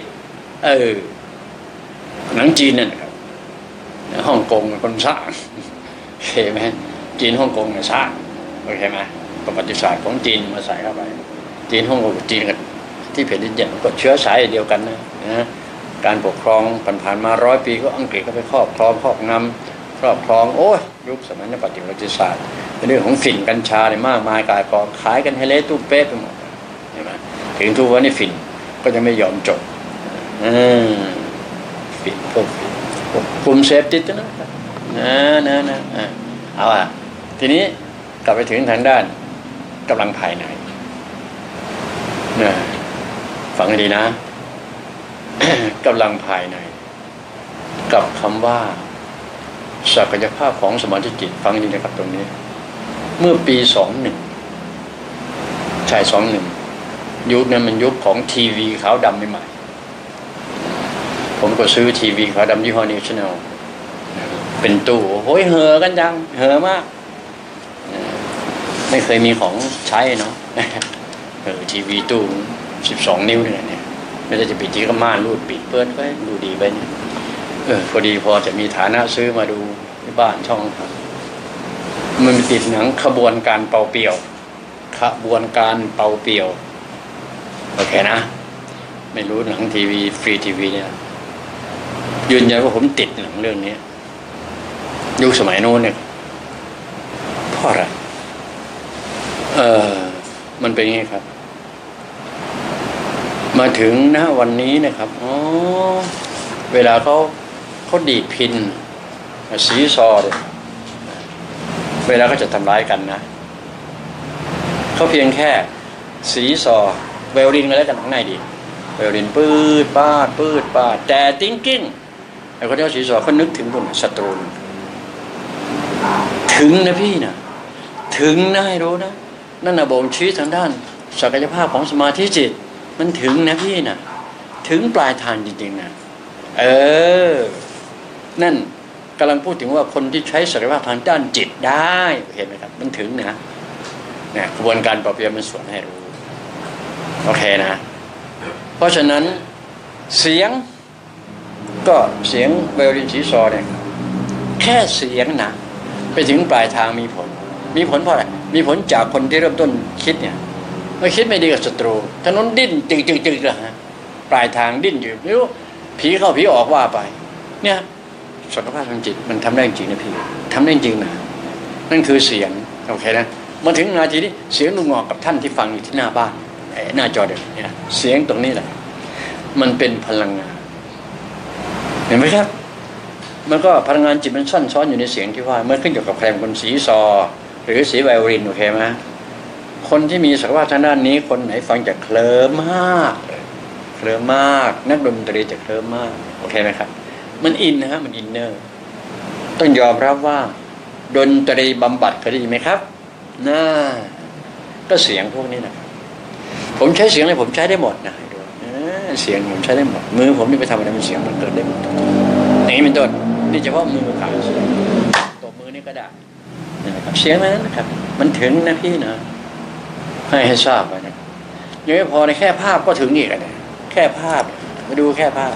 หนังจีนนั่นครับฮ่องกงเป็นคนสร้างเห็นไหมจีนฮ่องกงเนี่ยสร้างโอเคไหมประวัติศาสตร์ของจีนมาใส่เข้าไปจีนฮ่องกงจีนกันที่แผ่นดินใหญ่ก็เชื้อสายเดียวกันนะการปกครองผ่านมา100 ปีก็อังกฤษก็ไปครอบครองโอ้ยยุคสมัยนั้นปฏิวัติศาสตร์เรื่องของฝิ่นกัญชาเนี่ยมากมายกายกองขายกันให้เละตุ้มเป๊ะไปหมดใช่ไหมถึงทุกวันนี้ฝิ่นก็จะไม่ยอมจบฝิ่นพวกกลุ่มเสพติดนะเอาทีนี้กลับไปถึงทางด้านกำลังภายในฟังให้ดีนะ กำลังภายในกับคำว่าศักยภาพของสมาธิจิตฟังดีนะครับตรงนี้เมื่อปี21ใช่21ยุคนั้นมันยุคของทีวีขาวดำใหม่ๆผมก็ซื้อทีวีขาวดำยี่ห้อนิวชแนลเป็นตู้โอ้ยเห่อกันจังเห่อมากไม่เคยมีของใช้เนาะทีวีตู้12 นิ้วเนี่ยไม่ได้จะปิดที่ก็ม่านรูดปิดเปิดไว้ดูดีไปเนี่ยพอดีพอจะมีฐานะซื้อมาดูที่บ้านช่องครับมันติดหนังขบวนการเป่าเปียวโอเคนะไม่รู้หนังทีวีฟรีทีวีเนี่ยยืนยันว่าผมติดหนังเรื่องนี้ยุคสมัยโน้นเนี่ยเพราะอะไรมันเป็นยังไงครับมาถึงณวันนี้นะครับเวลาเขาดีดพินสีซอเนี่ยเวลาเขาจะทำร้ายกันนะเขาเพียงแค่สีซอไวโอลินมาแล้วกันข้างในดีไวโอลินปืดปาดแต่ติ้งกิ้งไอ้คนที่เอาสีซอเขานึกถึงคนศัตรูถึงนะพี่นะถึงนะให้รู้นะนั่นน่ะบ่งชี้ทางด้านศักยภาพของสมาธิจิตมันถึงนะพี่นะถึงปลายทางจริงๆนะนั่นกำลังพูดถึงว่าคนที่ใช้ศักยภาพทางด้านจิตได้เห็นไหมครับมันถึงนะกระบวนการปรับเปลี่ยนมันสอนให้รู้โอเคนะเพราะฉะนั้นเสียงก็เสียงไวโอลินสีซอเนี่ยแค่เสียงนะไปถึงปลายทางมีผลเพราะอะไรมีผลจากคนที่เริ่มต้นคิดเนี่ยเมื่อคิดไม่ดีกับศัตรูถนนดิ้นจึกเลยฮะปลายทางดิ้นอยู่ไม่รู้ผีเข้าผีออกว่าไปเนี่ยศักยภาพทางจิตมันทำได้จริงนะพี่ทำได้จริงนะนั่นคือเสียงโอเคนะมาถึงนาทีนี้เสียงลุงงอกกับท่านที่ฟังอยู่ที่หน้าบ้านหน้าจอเด็กเนี่ยเสียงตรงนี้แหละมันเป็นพลังงานเห็นไหมครับมันก็พลังงานจิตมันซ่อนซ้อนอยู่ในเสียงที่ว่าเมื่อขึ้นอยู่กับใครคนสีซอหรือสีไวโอลินโอเคไหมคนที่มีศักยภาพทางด้านนี้คนไหนฟังจะเคลิ้มมากเคลิ้มมากนักดนตรีจะเคลิ้มมากโอเคไหมครับมันอินนะฮะมันอินเนอร์ต้องยอมรับว่าดนตรีบำบัดเคยได้ยินไหมครับน่าก็เสียงพวกนี้นะผมใช้เสียงอะไรผมใช้ได้หมดนะเสียงผมใช้ได้หมดมือผมนี่ไปทำอะไรมันเสียงมันเกิดได้หมดอย่างนี้เป็นต้นนี่เฉพาะมือขาเสียงตัวมือนี่ก็ได้นะครับเสียงนั้นนะครับมันถึงนะพี่นะให้ทราบไปนะยังไม่พอในแค่ภาพก็ถึงอีกนะแค่ภาพมาดูแค่ภาพ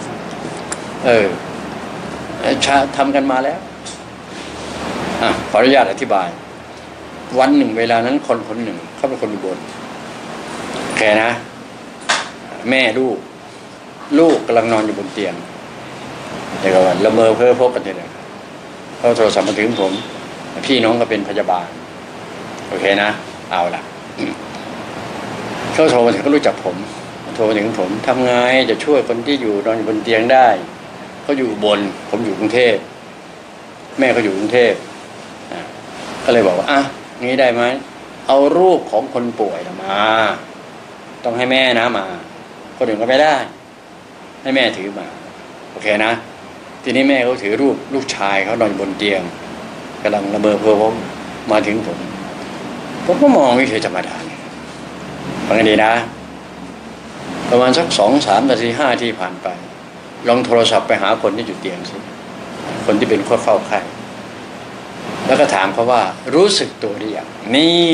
ทำกันมาแล้วขออนุญาตอธิบายวันหนึ่งเวลานั้นคนหนึ่งเขาเป็นคนอุบลแค่นะแม่ลูกกำลังนอนอยู่บนเตียงเดี๋ยวก่อนละเมอเพ้อพบกันเลยเขาโทรศัพท์มาถึงผมพี่น้องก็เป็นพยาบาลโอเคนะเอาล่ะเขาโทรมาถึงเขารู้จักผมโทรมาถึงผมทำไงจะช่วยคนที่อยู่นอนอยู่บนเตียงได้เขาอยู่บนผมอยู่กรุงเทพแม่เขาอยู่กรุงเทพก็เลยบอกว่างี้ได้ไหมเอารูปของคนป่วยมาต้องให้แม่นะมาคนอื่นก็ไม่ได้ให้แม่ถือมาโอเคนะทีนี้แม่เขาถือรูปลูกชายเขานอนบนเตียงกำลังละเมอเพ้อผมมาถึงผมก็มองวิธีธรรมดาฟังให้ดีนะประมาณสัก2-3 นาที5 นาทีผ่านไปลองโทรศัพท์ไปหาคนที่อยู่เตียงสิคนที่เป็นคนเฝ้าไข้แล้วก็ถามเขาว่ารู้สึกตัวหรือยังนี่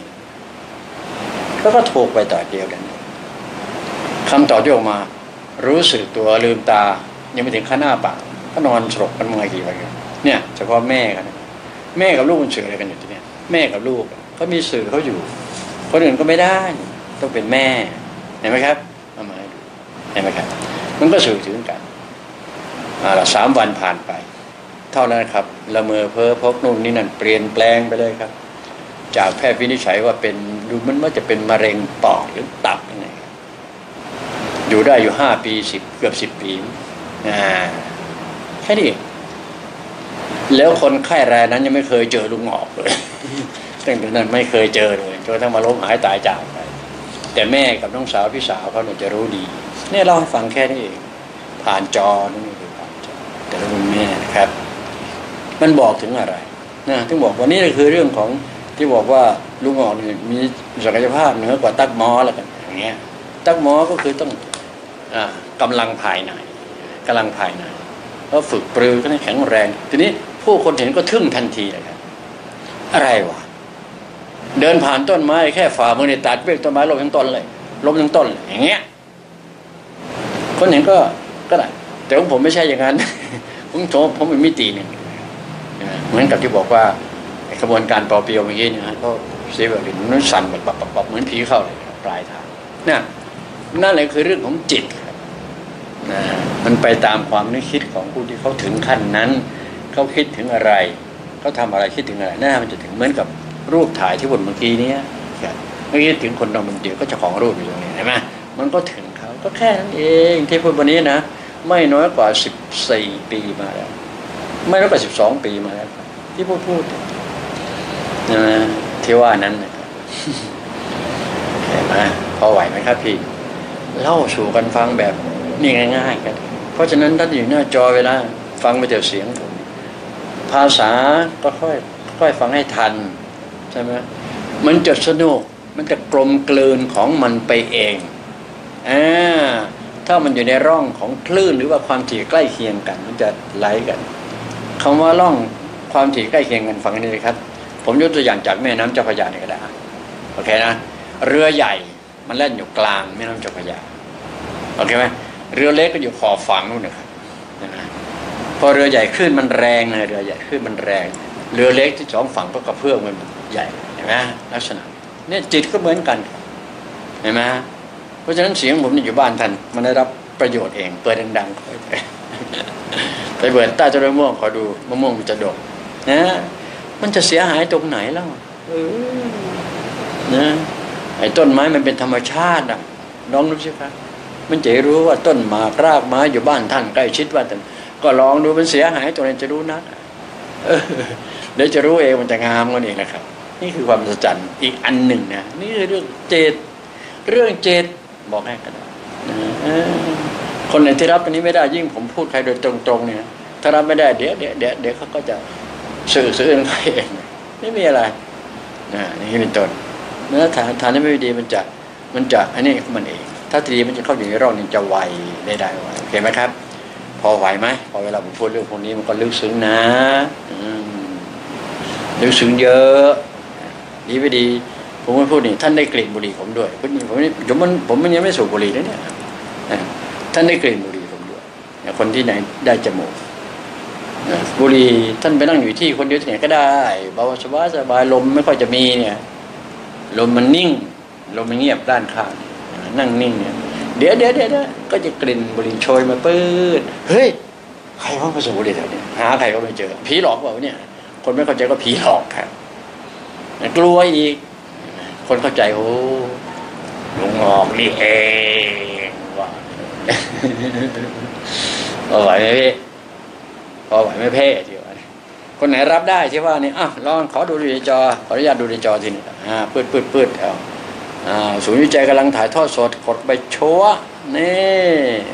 ก็ถูกไปต่อเดียวกันคำตอบที่ออกมารู้สึกตัวลืมตายังไม่ถึงข้างหน้าปากก็นอนสลบกันมากี่วันเนี่ยเฉพาะแม่กันแม่กับลูกมันสื่ออะไรกันอยู่ที่เนี่ยแม่กับลูกเขามีสื่อเขาอยู่คนอื่นก็ไม่ได้ต้องเป็นแม่เห็นไหมครับเอามาให้ดูเห็นไหมครับมันก็สื่อถึงกัน3 วันผ่านไปเท่านั้นครับละเมอเพ้อพบนู่นนี่นั่นเปลี่ยนแปลงไปเลยครับจากแพทย์วินิจฉัยว่าเป็นดูมันว่าจะเป็นมะเร็งปอดหรือตับยังไงอยู่ได้อยู่5 ปี10เกือบ10 ปีแค่นี้แล้วคนไข้รายนั้นยังไม่เคยเจอลุงออกเลยตั้งแต่นั้นไม่เคยเจอเลยจนกระทั่งมาล้มหายตายจากไปแต่แม่กับน้องสาวพี่สาวเขาเนี่ยจะรู้ดีเนี่ยเล่าให้ฟังแค่นี้เองผ่านจอนี่คือผ่านจอแต่ละคุณแม่นะครับมันบอกถึงอะไรนะถึงบอกว่านี่คือเรื่องของที่บอกว่าลุงออกเนี่ยมีศักยภาพเหนือกว่าตั๊กหมอแล้วกันอย่างเงี้ยตั๊กหมอก็คือต้องกำลังภายในแล้วฝึกปรือก็ให้แข็งแรงทีนี้ผู้คนเห็นก็ทึ่งทันทีเลยครับอะไรวะเดินผ่านต้นไม้แค่ฝ่ามือในตัดเปลือกต้นไม้ล้มทั้งต้นเลยอย่างเงี้ยคนเห็นก็ได้แต่ของผมไม่ใช่อย่างนั้นผมเป็นมิติหนึ่งเหมือนกับที่บอกว่ากระบวนการปอเปียวเมื่อกี้นะก็เสียแบบนั้นสั่นแบบเหมือนผีเข้าเลยปลายทางนั่นแหละคือเรื่องของจิตมันไปตามความนึกคิดของผู้ที่เขาถึงขั้นนั้นเขาคิดถึงอะไรเขาทำอะไรคิดถึงอะไรมันจะถึงเหมือนกับรูปถ่ายที่บนเมื่อกี้นี้เมื่อกี้ถึงคนนอนบนเตียงก็เจ้าของรูปอยู่ตรงนี้ใช่ไหมมันก็ถึงเขาก็แค่นั้นเองที่พูดวันนี้นะไม่น้อยกว่า14 ปีมาแล้วไม่น้อยกว่า12 ปีมาแล้วที่พูดนะที่ว่านั้นนะครับเห็นไหมพอไหวไหมครับพี่เล่าสู่กันฟังแบบนี่ง่ายๆกันเพราะฉะนั้นถ้าอยู่หน้าจอเวลาฟังไปแต่เสียงผมภาษาก็ค่อยฟังให้ทันใช่ไหมมันจะสนุกมันจะกลมกลืนของมันไปเองถ้ามันอยู่ในร่องของคลื่นหรือว่าความถี่ใกล้เคียงกันมันจะไหลกันคำว่าล่องความถี่ใกล้เคียงกันฟังนี่เลยครับผมยกตัวอย่างจากแม่น้ำเจ้าพระยาเนี่ยก็ได้โอเคนะเรือใหญ่มันแล่นอยู่กลางแม่น้ำเจ้าพระยาโอเคไหมเรือเล็กก็อยู่ขอบฝั่งนู่นนะครับนะพอเรือใหญ่ขึ้นมันแรงนะเรือใหญ่ขึ้นมันแรงเรือเล็กที่สองฝั่งก็กระเพื่อมมันใหญ่เห็นไหมลักษณะเนี่ยจิตก็เหมือนกันเห็นไหมเพราะฉะนั้นเสียงผมนี่อยู่บ้านท่านมันได้รับประโยชน์เองเปิดดังๆไปเปิดใต้ต้นมะม่วงขอดูมะม่วงมันจะดกนะมันจะเสียหายตรงไหนแล้วนะไอ้ต้นไม้มันเป็นธรรมชาติอ่ะน้องรู้ใช่ไหมมันจะรู้ว่าต้นหมากรากไม้อยู่บ้านท่านใกล้ชิดว่าท่านก็ลองดูมันเสียหายตัวนี้จะรู้นะเดี๋ยวจะรู้เองมันจะงามกันเองนะครับนี่คือความมหัศจรรย์อีกอันหนึ่งนะนี่คือเรื่องเจตบอกให้กันคนไหนที่รับอันนี้ไม่ได้ยิ่งผมพูดใครโดยตรงๆเนี่ยถ้ารับไม่ได้เดี๋ยวเขาก็จะสื่อใครเองไม่มีอะไรนี่เป็นต้นเมื่อฐานที่ไม่ดีมันจะอันนี้มันเองถ้าดีมันจะเข้าอยู่ในร่องนี้จะไวได้ไวโอเคไหมครับพอไหวไหมพอเวลาผมพูดเรื่องพวกนี้มันก็ลึกซึ้งนะลึกซึ้งเยอะดีไม่ดีผมไม่พูดนี่ท่านได้กลิ่นบุหรี่ผมด้วยผมยังไม่สูบบุหรี่นะเนี่ยท่านได้กลิ่นบุหรี่ผมด้วยคนที่ไหนได้จมูกบุหรี่ท่านไปนั่งอยู่ที่คนเดียวที่ไหนก็ได้เบาสบายลมไม่ค่อยจะมีเนี่ยลมมันนิ่งลมมันเงียบด้านข้างนั่งนิ่งเนี่ยเดี๋ยวก็จะกลิ่นบุหรี่โชยมาปื้ดเฮ้ยใครว่ามาสูบบุหรี่แถวนี้หาใครก็ไม่เจอผีหลอกเปล่าเนี่ยคนไม่เข้าใจก็ผีหลอกครับกลัวอีกคนเข้าใจโอ้ลุงออกนี่เองว่าพอไหวไหมพี่พอไหวไหมเพ่ที่ว่าคนไหนรับได้ที่ว่านี่ลองขอดูในจอขออนุญาตดูในจอทีนี้ปืดศูนย์วิจัยกำลังถ่ายทอดสดกดไปโชว์นี่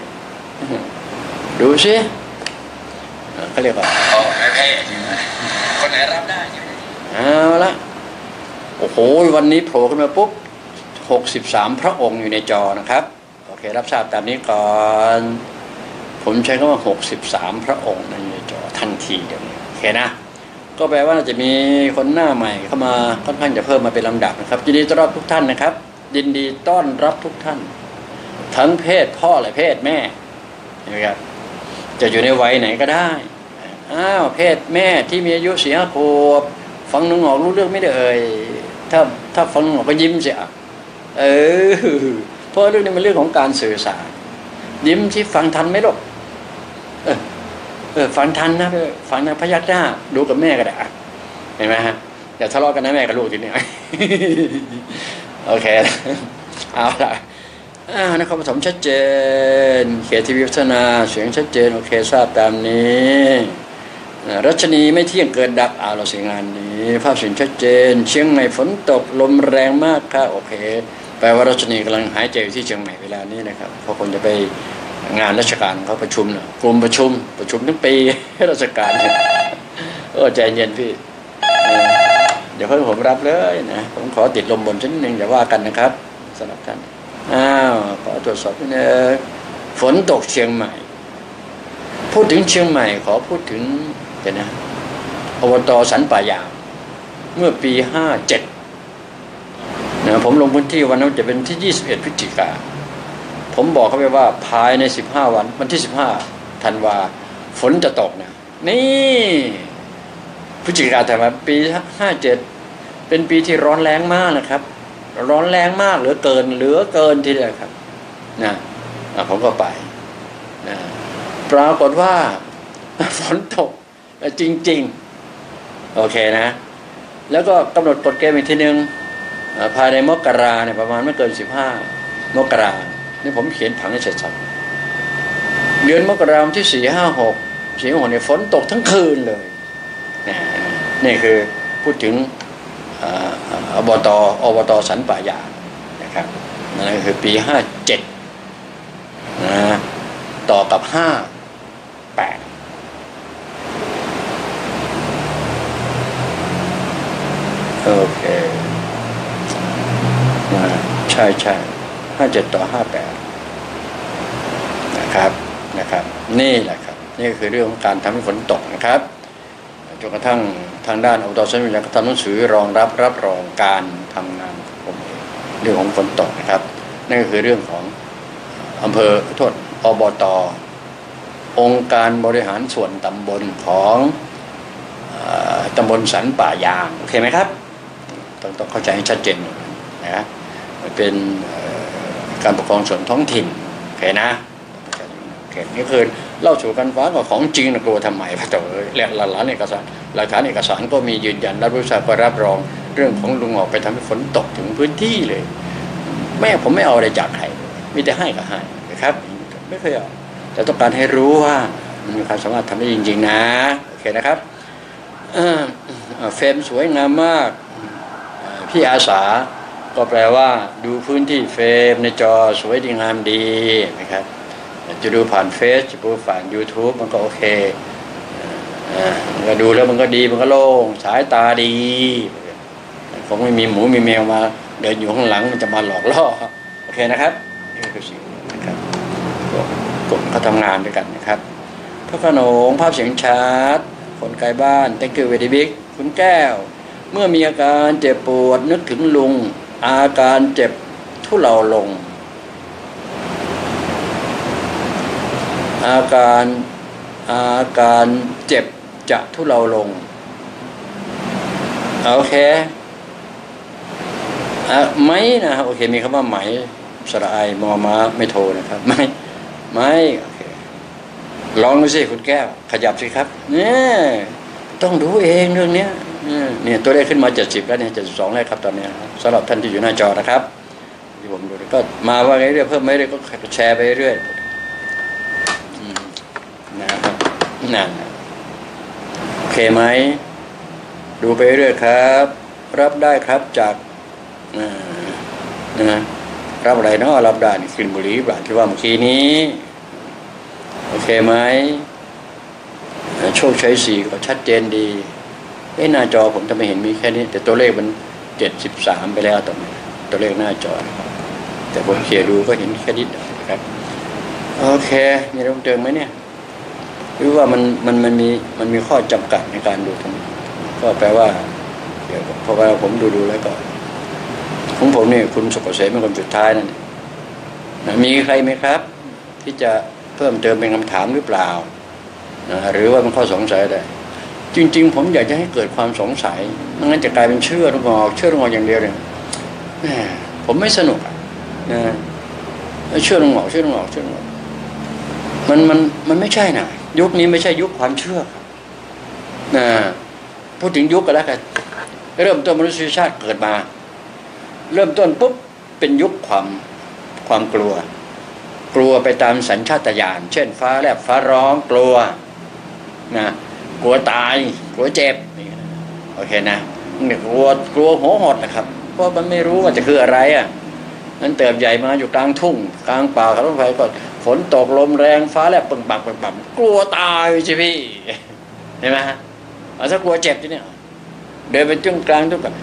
ดูสิเขาเรียกว่าไม่เพ่คนไหนรับได้เอาละโอ้โหวันนี้โผล่ขึ้นมาปุ๊บ63พระองค์อยู่ในจอนะครับโอเครับทราบตามนี้ก่อนผมใช้คำว่า63พระองค์ในจอทันทีเดี๋ยวนี้โอเคนะก็แปลว่าจะมีคนหน้าใหม่เข้ามาค่อนข้างจะเพิ่มมาเป็นลำดับนะครับยินดีต้อนรับทุกท่านนะครับยินดีต้อนรับทุกท่านทั้งเพศพ่อและเพศแม่นะครับจะอยู่ในวัยไหนก็ได้เพศแม่ที่มีอายุ4-5 ขวบฟังนึงออกรู้เรื่องไม่ได้ถ้าฟังออกก็ยิ้มเสียเพราะเรื่องนี้มันเรื่องของการสื่อสารยิ้มที่ฟังทันไหมลูกฟังทันนะฟังนะพยักหน้าดูกับแม่ก็ได้เห็นไหมฮะอย่าทะเลาะกันนะแม่กับลูกทีนี้โอเคเอาละนครปฐมชัดเจนเขตทีวีพัฒนาเสียงชัดเจนโอเคทราบตามนี้รัชนีไม่เที่ยงเกินดับเราเสียงานนี้ภาพเสียงชัดเจนเชียงใหม่ฝนตกลมแรงมากค่ะโอเคแปลว่ารัชนีกำลังหายใจอยู่ที่เชียงใหม่เวลานี้นะครับเพราะคนจะไปงานราชการเขาประชุมนะกลุ่มประชุมทั้งปีราชการใจเย็นพี่เดี๋ยวเพิ่งผมรับเลยนะผมขอติดลมบนชั้นหนึ่งอย่าว่ากันนะครับสำหรับท่านขอตรวจสอบนิดนึงฝนตกเชียงใหม่พูดถึงเชียงใหม่ขอพูดถึงเดี๋ยวนะอบต.สันป่ายาวเมื่อปี57นะผมลงพื้นที่วันนั้นจะเป็นที่21 พฤศจิกายนผมบอกเขาไปว่าภายใน15 วันที่15 ธันวาฝนจะตกนะนี่พฤศจิกายนแต่ว่าปี57เป็นปีที่ร้อนแรงมากนะครับร้อนแรงมากเหลือเกินทีเดียวครับนะผมก็ไปนะปรากฏว่าฝนตกจริงๆโอเคนะแล้วก็กำหนดกฎเกณฑ์อีกทีนึงภายในมกราเนี่ยประมาณไม่เกิน15 มกรานี่ผมเขียนผังให้เสร็จสับเดือนมกราคมที่4-5-6เนี่ยฝนตกทั้งคืนเลยนี่คือพูดถึงอบต.สันป่ายางนะครับนั่นคือปี57นะต่อกับ58โอเคใช่57 ต่อ 58นะครับนี่แหละครับนี่คือเรื่องของการทำให้ฝนตกนะครับจนกระทั่งทางด้านอบต.สัญญาก็ทำหนังสือรองรับรองการทำงานของผมเรื่องของฝนตกนะครับนั่นก็คือเรื่องของอำเภอโทษอบต.องค์การบริหารส่วนตำบลของตำบลสันป่ายางโอเคไหมครับต้องเข้าใจให้ชัดเจนนะเป็นการปกครองส่วนท้องถิ่นโอเคนะโอเคนี่คือเล่าสู่กันฟังว่าของจริงนะกลัวทำไมพระเจ้าและหลักฐานเอกสารก็มียืนยันรับรู้ทราบก็รับรองเรื่องของลุงออกไปทำให้ฝนตกถึงพื้นที่เลยผมไม่เอาอะไรจากใครมีแต่ให้กับให้นะครับไม่เคยเอาแต่ต้องการให้รู้ว่ามันมีความสามารถทำได้จริงๆนะโอเคนะครับเฟรมสวยงามมากพี่อาสาก็แปลว่าดูพื้นที่เฟรมในจอสวยดีงามดีนะครับจะดูผ่านเฟซจะดูผ่าน YouTube มันก็โอเคก็ดูแล้วมันก็ดีมันก็โล่งสายตาดีคงไม่มีหมูมีแมวมาเดินอยู่ข้างหลังมันจะมาหลอกล่อโอเคนะครับนี่คือสิ่งนะครับกลุ่มเขาทำงานด้วยกันนะครับพระโขนงภาพเสียงชัดคนไกลบ้าน thank you very big คุณแก้วเมื่อมีอาการเจ็บปวดนึกถึงลุงอาการเจ็บทุเลาลงอาการเจ็บจะทุเลาลงโอเคไหมนะโอเคมีคำว่าไหมสระไอมอม้าไม่โทนะครับไม่โอเคลองดูสิคุณแก้วขยับสิครับเนี่ยต้องดูเองเรื่องนี้เนี่ยตัวเลขขึ้นมา70แล้วเนี่ย72แล้วครับตอนนี้สำหรับท่านที่อยู่หน้าจอนะครับที่ผมดูก็มาว่าเรื่อยๆเพิ่มไม่ได้ก็แชร์ไปเรื่อยนะครับนั่นโอเคไหมดูไปเรื่อยครับรับได้ครับจากรับอะไรเนาะรับได้นี่ขึ้นบุรีบาทที่ว่าเมื่อกี้นี้โอเคไหมโชคชัย4ก็ชัดเจนดีหน้าจอผมจะไม่เห็นมีแค่นี้แต่ตัวเลขมัน73ไปแล้วตอนนี้ตัวเลขหน้าจอแต่ผมเคลียร์ดูก็เห็นแค่นิดนะครับโอเคมีอะไรเติมไหมเนี่ยหรือว่ามันมีข้อจำกัดในการดูทั้งก็แปลว่าเพราะว่าผมดูแล้วก็ของผมเนี่ยคุณสุกเกษมเป็นคนสุดท้ายนั่นมีใครไหมครับที่จะเพิ่มเติมเป็นคำถามหรือเปล่าหรือว่ามันข้อสงสัยอะไรจริงๆผมอยากจะให้เกิดความสงสัยไม่งั้นจะกลายเป็นเชื่อหรืองอกอย่างเดียวเลยผมไม่สนุกนะเชื่อหรืองอกมันไม่ใช่นะยุคนี้ไม่ใช่ยุคความเชื่อนะพูดถึงยุคกันแล้วกันเริ่มต้นมนุษยชาติเกิดมาเริ่มต้นปุ๊บเป็นยุคความกลัวไปตามสัญชาตญาณเช่นฟ้าแลบฟ้าร้องกลัวนะกลัวตายกลัวเจ็บโอเคนะเนี่ยกลัวหัวหดนะครับเพราะมันไม่รู้ว่าจะคืออะไรนั้นเติบใหญ่มาอยู่กลางทุ่งกลางป่าเขาต้องไปก่อนฝนตกลมแรงฟ้าแลบปึ้งปังกลัวตายใช่พี่เห็นไหมฮะถ้ากลัวเจ็บที่เนี่ยเดินไปจุ่งกลางทุ่งกับ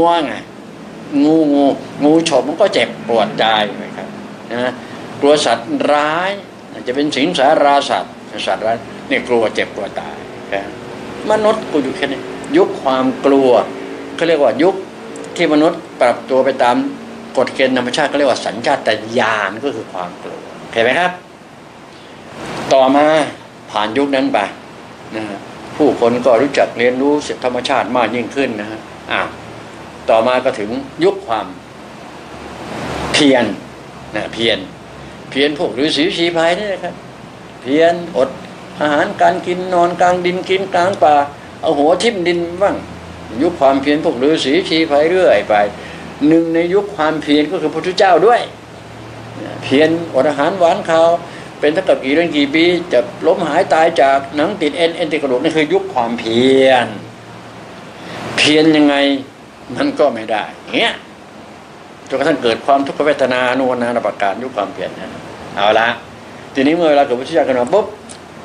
งูฉกมันก็เจ็บปวดใจนะครับนะกลัวสัตว์ร้ายจะเป็นสิงสาราสัตว์ร้ายเนี่ยกลัวเจ็บกลัวตายครับมนุษย์กูอยู่แค่นี้ยุคความกลัวเขาเรียกว่ายุคที่มนุษย์ปรับตัวไปตามกฎเกณฑ์ธรรมชาติเขาเรียกว่าสัญชาตญาณก็คือความกลัวเห็นไหมครับต่อมาผ่านยุคนั้นไปนะผู้คนก็รู้จักเรียนรู้สิ่งธรรมชาติมากยิ่งขึ้นนะฮะต่อมาก็ถึงยุคความเพียรเพียรพวกฤาษีชีพายนี่นะครับเพียรอดอาหารการกินนอนกลางดินกินกลางป่าเอาหัวทิ่มดินบ้างยุคความเพียรพวกฤาษีชีพายเรื่อยไปหนึ่งในยุคความเพียรก็คือพระพุทธเจ้าด้วยเพียรอดอาหารหวานข้าวเป็นตั้งแต่กี่เดือนกี่ปีจะล้มหายตายจากหนังติดเอ็นติดกระดูกนี่คือยุคความเพียรยังไงมันก็ไม่ได้เงี้ยจนกระทั่งเกิดความทุกขเวทนาโน่นนาประการยุคความเพียรนะเอาละทีนี้เมื่อเวลาเกิดวิทยาการมาปุ๊บ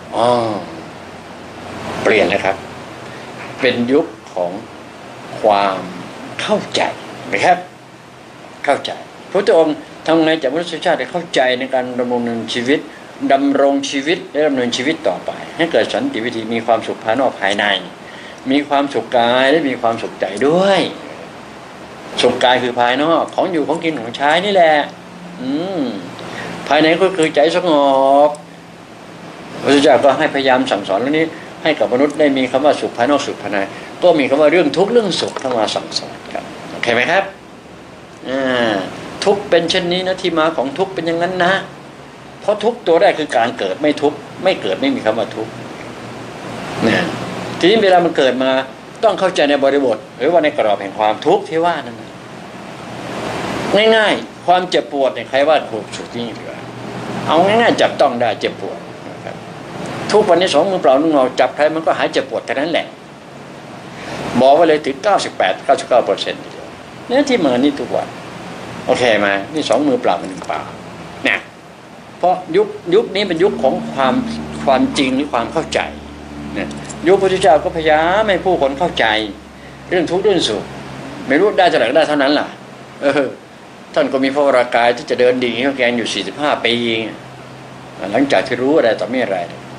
เปลี่ยนเลยครับเป็นยุคของความเข้าใจนะครับเข้าใจพระองค์ทำไงจากมนุษยชาติได้เข้าใจในการดำรงชีวิตและดำเนินชีวิตต่อไปให้เกิดสันติวิถีมีความสุขภายนอกภายในมีความสุขกายและมีความสุขใจด้วยสุขกายคือภายนอกของอยู่ของกินของใช้นี่แหละภายในก็คือใจสงบพระพุทธเจ้าก็ให้พยายามสั่งสอนเรื่องนี้ให้กับมนุษย์ได้มีคำว่าสุขภายนอกสุขภายในก็มีคำว่าเรื่องทุกข์เรื่องสุขเข้ามาสั่งสอนครับโอเคไหมครับทุกข์เป็นเช่นนี้นะที่มาของทุกข์เป็นอย่างนั้นนะเพราะทุกข์ตัวแรกคือการเกิดไม่ทุกข์ไม่เกิดไม่มีคำว่าทุกข์เนี่ยทีนี้เวลามันเกิดมาต้องเข้าใจในบริบทหรือว่าในกรอบแห่งความทุกข์ที่ว่านั่นง่ายๆความเจ็บปวดเนี่ยใครว่าถูกสุดที่นี่หรือเอาง่ายๆจับต้องได้เจ็บปวดนะครับทุกวันนี้2 มือเปล่า1 เงาจับใครมันก็หายเจ็บปวดแค่นั้นแหละบอกไว้เลยถึง98-99%เนี่ยที่มานี่ทุกวันโอเคไหมนี่2 มือเปล่า1 เปล่าเนี่ยเพราะยุคนี้เป็นยุคของความจริงหรือความเข้าใจเนี่ยยุคพระพุทธเจ้าก็พยายามให้ผู้คนเข้าใจเรื่องทุกข์เรื่องสุขไม่รู้ได้เท่าไหร่ได้เท่านั้นล่ะท่านก็มีพระวรากายที่จะเดินดิ่งข้าวแกงอยู่45 ปีหลังจากที่รู้อะไรต่อไม่อะไร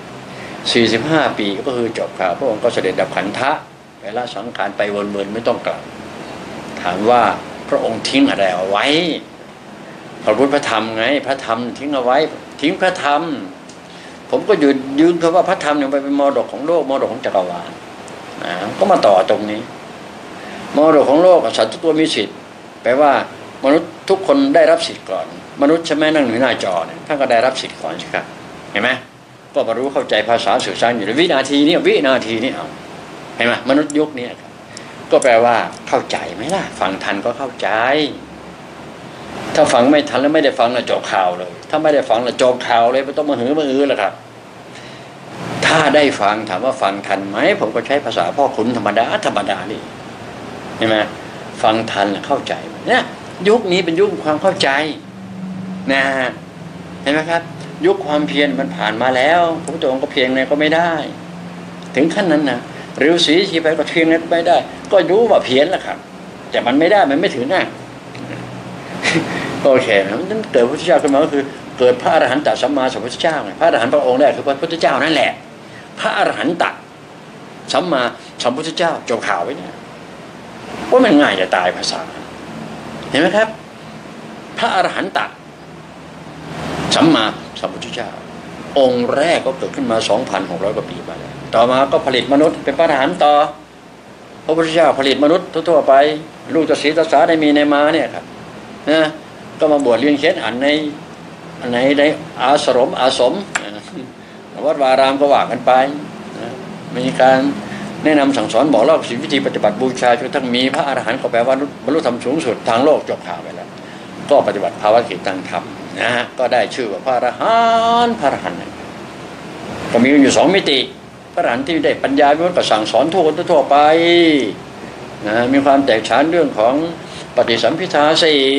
45 ปีก็คือจบข่าวพระองค์ก็เสด็จดับขันธะไปละสังขารไปวนๆไม่ต้องกลับถามว่าพระองค์ทิ้งอะไรเอาไว้พระพุทธพระธรรมไงพระธรรมทิ้งเอาไว้ทิ้งพระธรรมผมก็ยืนคำว่าพระธรรมเนี่ยไปเป็นมรดกของโลกมรดกของจักรวาลก็มาต่อตรงนี้มรดกของโลกสัตว์ทุกตัวมีสิทธิ์แปลว่ามนุษย์ทุกคนได้รับสิทธิ์ก่อนมนุษย์ใช่ไหมนั่งอยู่หน้าจอเนี่ยท่านก็ได้รับสิทธิ์ก่อนใช่ครับเห็นไหมก็บรรลุเข้าใจภาษาสื่อสารอยู่ในวินาทีนี้เอาเห็นไหมมนุษย์ยุคนี้ก็แปลว่าเข้าใจไหมล่ะฟังทันก็เข้าใจถ้าฟังไม่ทันแล้วไม่ได้ฟังแล้วจบข่าวเลยถ้าไม่ได้ฟังแล้วจบข่าวเลยไม่ต้องมาหือแล้วครับถ้าได้ฟังถามว่าฟังทันไหมผมก็ใช้ภาษาพ่อขุนธรรมดานี่เห็นไหมฟังทันแล้วเข้าใจเนี่ยยุคนี้เป็นยุคความเข้าใจนะเห็นไหมครับยุคความเพียรมันผ่านมาแล้วพระพุทธองค์ก็เพียงไงก็ไม่ได้ถึงขั้นนั้นนะฤาษีชี้ไปก็เพียงไงไม่ได้ก็รู้ว่าเพียรแล้วครับแต่มันไม่ได้มันไม่ถึงนะโอเคนั้นเกิดพระพุทธเจ้าขึ้นมาก็คือเกิดพระอรหันตสัมมาสัมพุทธเจ้าไงพระอรหันต์พระองค์แรกคือพระพุทธเจ้านั่นแหละพระอรหันตสัมมาสัมพุทธเจ้าจบข่าวไว้เนี่ยว่ามันง่ายจะตายภาษาเห็นไหมครับพระอรหันตสัมมาสัมพุทธเจ้าองค์แรกก็เกิดขึ้นมา 2,600 กว่าปีมาแล้วต่อมาก็ผลิตมนุษย์เป็นพระอรหันต์ต่อพระพุทธเจ้าผลิตมนุษย์ทั่วไปลูกตศีตสาได้มีในมาเนี่ยครับนะก็มาบวชเรียนเขียนอ่านในอาสมวัดวารามก็ว่ากันไปนะมีการแนะนำสั่งสอนบอกเล่าวิธีปฏิบัติบูชาจนทั้งมีพระอรหันต์ก็แปลว่าบรรลุธรรมสูงสุดทางโลกจบข่าวไปแล้วก็ปฏิบัติภาวะกิจทางธรรมนะก็ได้ชื่อว่าพระอรหันต์ก็มีอยู่2 มิติพระอรหันต์ที่ได้ปัญญาวิมุตติก็สั่งสอนทั่วไปนะมีความแตกฉานเรื่องของปฏิสัมภิทา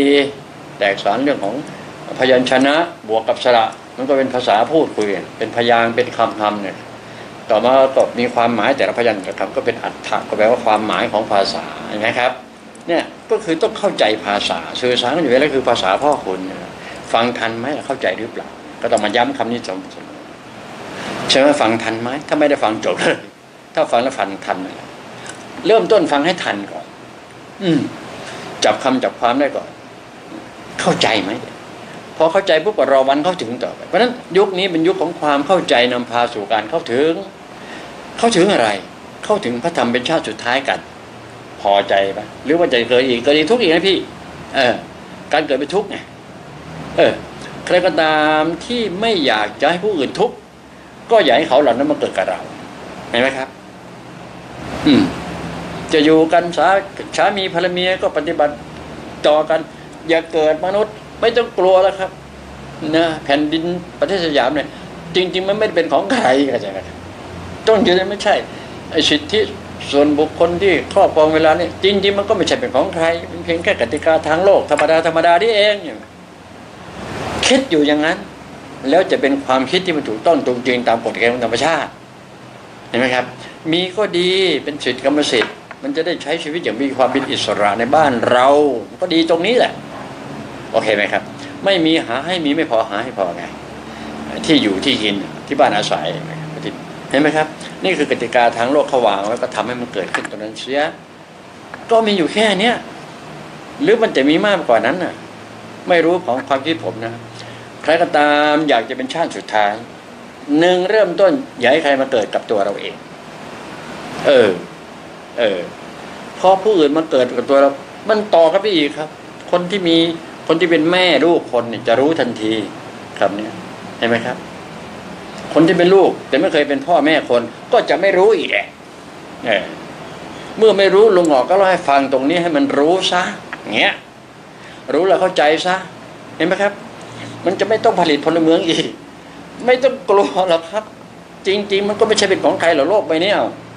4แตกฉานเรื่องของพยัญชนะบวกกับสระมันก็เป็นภาษาพูดคุยเป็นพยางค์เป็นคำเนี่ยต่อมาก็มีความหมายแต่ละพยัญชนะคำก็เป็นอัตถะก็แปลว่าความหมายของภาษาเห็นไหมครับเนี่ยก็คือต้องเข้าใจภาษาสื่อสารกันอยู่แล้วคือภาษาพ่อคุณฟังทันไหมเข้าใจหรือเปล่าก็ต้องมาย้ำคำนี้เสมอใช่ไหมฟังทันไหมถ้าไม่ได้ฟังจบเลยถ้าฟังแล้วฟังทันเริ่มต้นฟังให้ทันก่อนจับคำจับความได้ก่อนเข้าใจไหมพอเข้าใจปุ๊บก็รอวันเข้าถึงต่อไปเพราะฉะนั้นยุคนี้เป็นยุคของความเข้าใจนำพาสู่การเข้าถึงอะไรเข้าถึงพระธรรมเป็นชาติสุดท้ายกันพอใจปะหรือว่าจะเกิดอีกทุกข์อีกนะพี่การเกิดเป็นทุกข์ไงใครก็ตามที่ไม่อยากจะให้ผู้อื่นทุกข์ก็อย่าให้เขาเหล่านั้นมาเกิดกับเราเห็นไหมครับจะอยู่กันสามีภรรยาก็ปฏิบัติต่อกันอย่าเกิดมนุษย์ไม่ต้องกลัวแล้วครับนะแผ่นดินประเทศสยามเนี่ยจริงๆมันไม่ได้เป็นของใครเข้าใจไหมต้องยืนไม่ใช่ไอ้สิทธิส่วนบุคคลที่ครอบครองเวลาเนี่ยจริงๆมันก็ไม่ใช่เป็นของใครเป็นเพียงแค่กติกาทางโลกธรรมดาที่เองคิดอยู่อย่างนั้นแล้วจะเป็นความคิดที่มันถูกต้องตรงจริงตามกฎเกณฑ์ของธรรมชาติเห็นไหมครับมีก็ดีเป็นสิทธิกรรมสิทธิ์มันจะได้ใช้ชีวิตอย่างมีความเป็นอิสระในบ้านเราก็ดีตรงนี้แหละโอเคไหมครับไม่มีหาให้มีไม่พอหาให้พอไงที่อยู่ที่กินที่บ้านอาศัยเห็นไหมครับนี่คือกติกาทางโลกเขาวางไว้ก็ทำให้มันเกิดขึ้นตรงนั้นเสียก็มีอยู่แค่เนี้ยหรือมันจะมีมากกว่านั้นน่ะไม่รู้ของความคิดผมนะใครก็ตามอยากจะเป็นชาติสุดท้ายหนึ่งเริ่มต้นอย่าให้ใครมาเกิดกับตัวเราเองพอผู้อื่นมาเกิดกับตัวเรามันต่อกันไปอีกครับคนที่เป็นแม่ลูกคนเนี่ยจะรู้ทันทีครับเนี่ยเห็นไหมครับคนที่เป็นลูกแต่ไม่เคยเป็นพ่อแม่คนก็จะไม่รู้อีกแหละเมื่อไม่รู้ลุงออกก็เล่าให้ฟังตรงนี้ให้มันรู้ซะเงี้ยรู้แล้วเข้าใจซะเห็นไหมครับมันจะไม่ต้องผลิตพลเมืองอีกไม่ต้องกลัวหรอกครับจริงๆมันก็ไม่ใช่เป็นของใครหรอกโลกใบนี้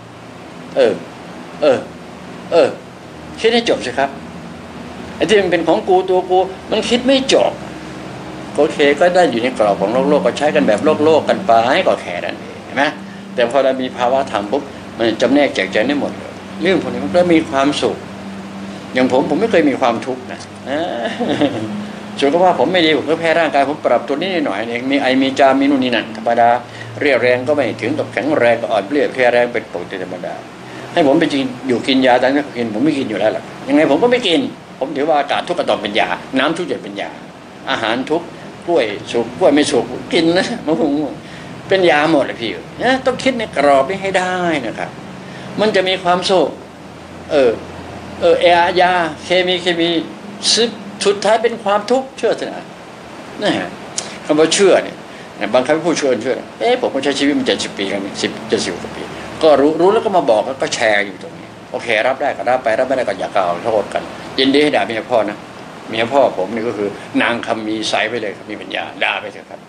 คิดให้จบสิครับไอ้ที่มันเป็นของกูตัวกูมันคิดไม่จบโอเคก็ได้อยู่ในกรอบของโลกก็ใช้กันแบบโลกกันไปก็แค่นั้นเองเห็นไหมแต่พอเรามีภาวะธรรมปุ๊บมันจำแนกแจกแจงได้หมดเลยเรื่องพวกนี้มันก็มีความสุขอย่างผมไม่เคยมีความทุกข์นะสุขภาพผมไม่ดีผมก็แพ้ร่างกายผมปรับตัวนี้หน่อยเองมีไอมีจามมีนู่นนี่นั่นธรรมดาเรียวแรงก็ไม่ถึงกับแข็งแรงก็อ่อนเปลี้ยแพ้แรงเป็นปกติธรรมดาให้ผมไปจริงอยู่กินยาแต่ไม่กินผมไม่กินอยู่แล้วล่ะยังไงผมก็ไม่กินผมถือว่าอากาศทุกกระต่อมเป็นยาน้ำทุกอย่างเป็นยาอาหารทุกกล้วยสุกกล้วยไม่สุกกินนะมะม่วงเป็นยาหมดเลยพี่นะต้องคิดในกรอบนี้ให้ได้นะครับมันจะมีความสุขยาเคมีสุดท้ายเป็นความทุกข์เชื่อเถอะนะคำว่าเชื่อเนี่ยบางครั้งผู้เชื่อผมก็ใช้ชีวิตมัน70 ปีแล้วนี่70 กว่าปีก็รู้แล้วก็มาบอกแล้วก็แชร์อยู่ตรงนี้โอเครับได้ก็รับไปรับไม่ได้ก็อย่ากล่าวโทษกันยินดีให้ด่าเมียพ่อนะเมียพ่อผมนี่ก็คือนางคำมีใสไปเลยครับมีปัญญาด่าไปเถอะครับ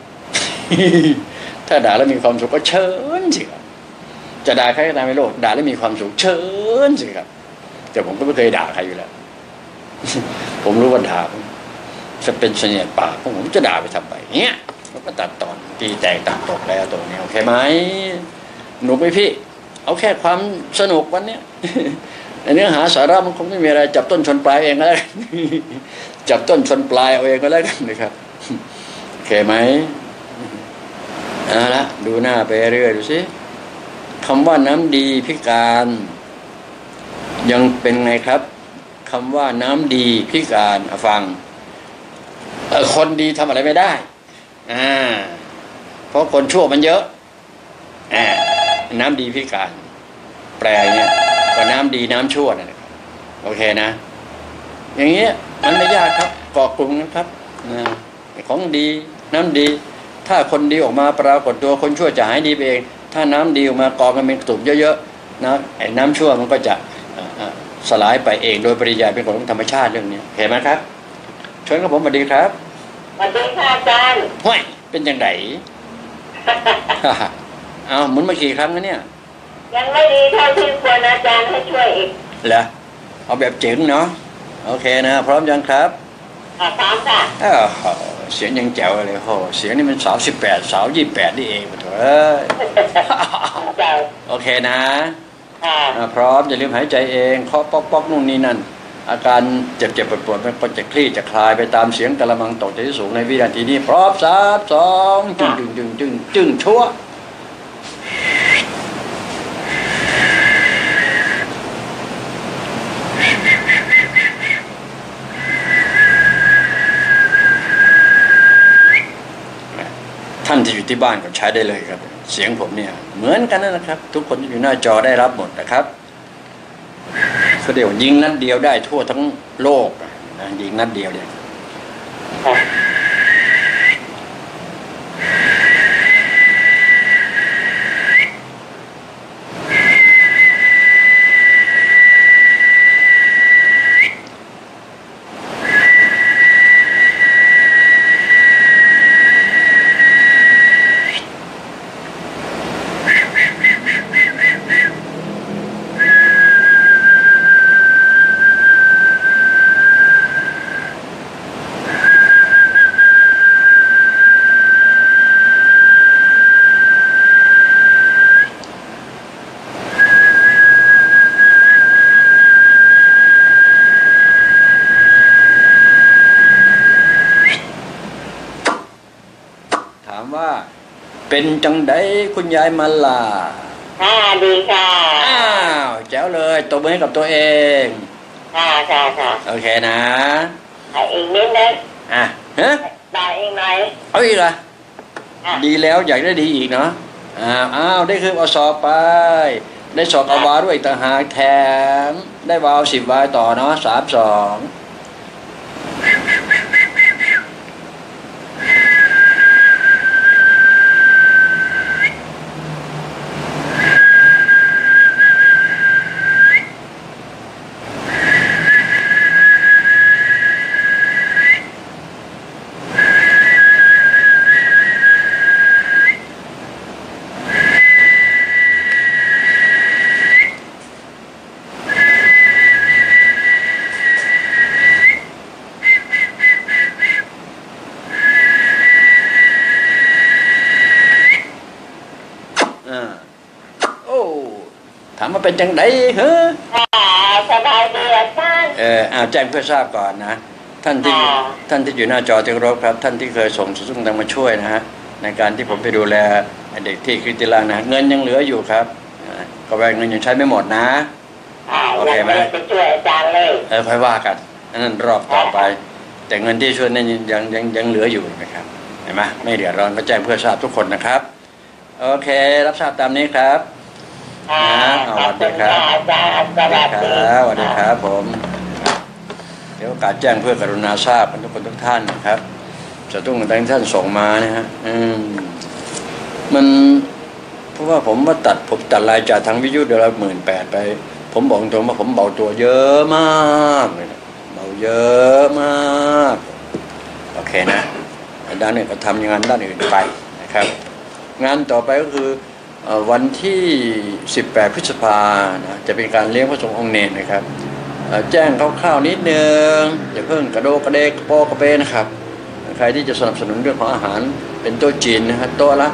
ถ้าด่าแล้วมีความสุขก็เชิญสิครับจะด่าใครก็ตามในโลกด่าแล้วมีความสุขเชิญสิครับแต่ผมก็ไม่เคยด่าใครอยู่แล้ว ผมรู้ว่าด่าจะเป็นเสน่ห์ปากผมจะด่าไปทำไมเงี้ยมันก็ตัดตอนตีแตกตัดตกแล้วตรงนี้โอเคไหมหนูไปพี่เอาแค่ความสนุกวันเนี้ย เนื้อหาสาระมันคงไม่มีอะไรจับต้นชนปลายเองก็แล้วจับต้นชนปลายเอาเองก็แล้วกันนะครับโอเคไหมเอาละดูหน้าไปเรื่อยดูสิคำว่าน้ำดีพิการยังเป็นไงครับคำว่าน้ำดีพิการฟังคนดีทำอะไรไม่ได้เพราะคนชั่วมันเยอะน้ำดีพิการแปลเนี่ยก็น้ำดีน้ำชั่วนั่นแหละโอเคนะอย่างเงี้ยมันไม่ยากครับก่อกลุ่มนะครับของดีน้ำดีถ้าคนดีออกมาปรากฏตัวคนชั่วจะหายดีไปเองถ้าน้ำดีออกมากองกันเป็นกลุ่มเยอะๆนะไอ้น้ำชั่วมันก็จะสลายไปเองโดยปริยายเป็นกฎของธรรมชาติเรื่องนี้เห็นไหมครับเชิญครับผมสวัสดีครับสวัสดีค่ะอาจารย์ห้วยเป็นยังไงเอาหมุนมากี่ครั้งแล้วเนี่ยยังไม่ดีเท่าที่ควรอาจารย์ให้ช่วยอีกเหรอเอาแบบเจ๋งเนาะโอเคนะพร้อมยังครับพร้อมค่ะเสียงยังแจ๋วเลยโหเสียงนี่มันสาว18สาว28นี่เองมาเถอะโอเคนะพร้อมอย่าลืมหายใจเองเคาะป๊อกๆนู่นนี่นั่นอาการเจ็บปวดมันก็จะคลี่จะคลายไปตามเสียงกระมังตกจากที่สูงในวินาทีนี้พร้อม3 2จึงชั่วท่านที่อยู่ที่บ้านก็ใช้ได้เลยครับเสียงผมเนี่ยเหมือนกันนะครับทุกคนที่อยู่หน้าจอได้รับหมดนะครับเขาเรียกว่ายิงนัดเดียวได้ทั่วทั้งโลกนะยิงนัดเดียวเนี่ยเป็นจังไดคุณยายมาลาค่ะดีค่ะอ้าวแจ๋วเลยตบมือให้กับตัวเองค่ะโอเคนะอีกนิดนึงอ่ะฮะได้อีกไหมเอาอีกเหรอดีแล้วอยากได้ดีอีกเนาะอ้าวได้คือเอาสอบไปได้สอบเอาวาด้วยต่างหากแถมได้วาว10 วาต่อเนาะ3-2ถามว่าเป็นจังไดเหรอสบายดีอาจารย์แจ้งเพื่อทราบก่อนนะท่านที่อยู่หน้าจอที่เคารพครับท่านที่เคยส่งสุนทรมาช่วยนะฮะในการที่ผมไปดูแลเด็กที่คริสติล่างนะเงินยังเหลืออยู่ครับก็แบ่งเงินยังใช้ไม่หมดนะโอเคไหมไปช่วยอาจารย์เลยค่อยว่ากันนั่นรอบต่อไปแต่เงินที่ช่วยนั้นยังเหลืออยู่นะครับเห็นไหมไม่เดือดร้อนก็แจ้งเพื่อทราบทุกคนนะครับโอเครับทราบตามนี้ครับสวัสดีครับสวัสดีครับผมเดี๋ยวโอกาสแจ้งเพื่อกรุณาทราบกันทุกคนทุกท่านนะครับจะต้องตั้งท่านส่งมานะฮะมันเพราะว่าผมตัดรายจ่ายทางวิทยุเดือนละ18,000ไปผมบอกตรงว่าผมเบาตัวเยอะมากเลยนะเบาเยอะมากโอเคนะด้านนี้ก็ทำงานด้านอื่นไปนะครับงานต่อไปก็คือวันที่18 พฤษภานะจะเป็นการเลี้ยงพระสงฆ์องค์เนรนะครับแจ้งคร่าวๆนิดนึงอย่าเพิ่งกระโดกระเดกโปกระเปนะครับใครที่จะสนับสนุนเรื่องของอาหารเป็นโต๊ะจีนนะฮะโต๊ะละ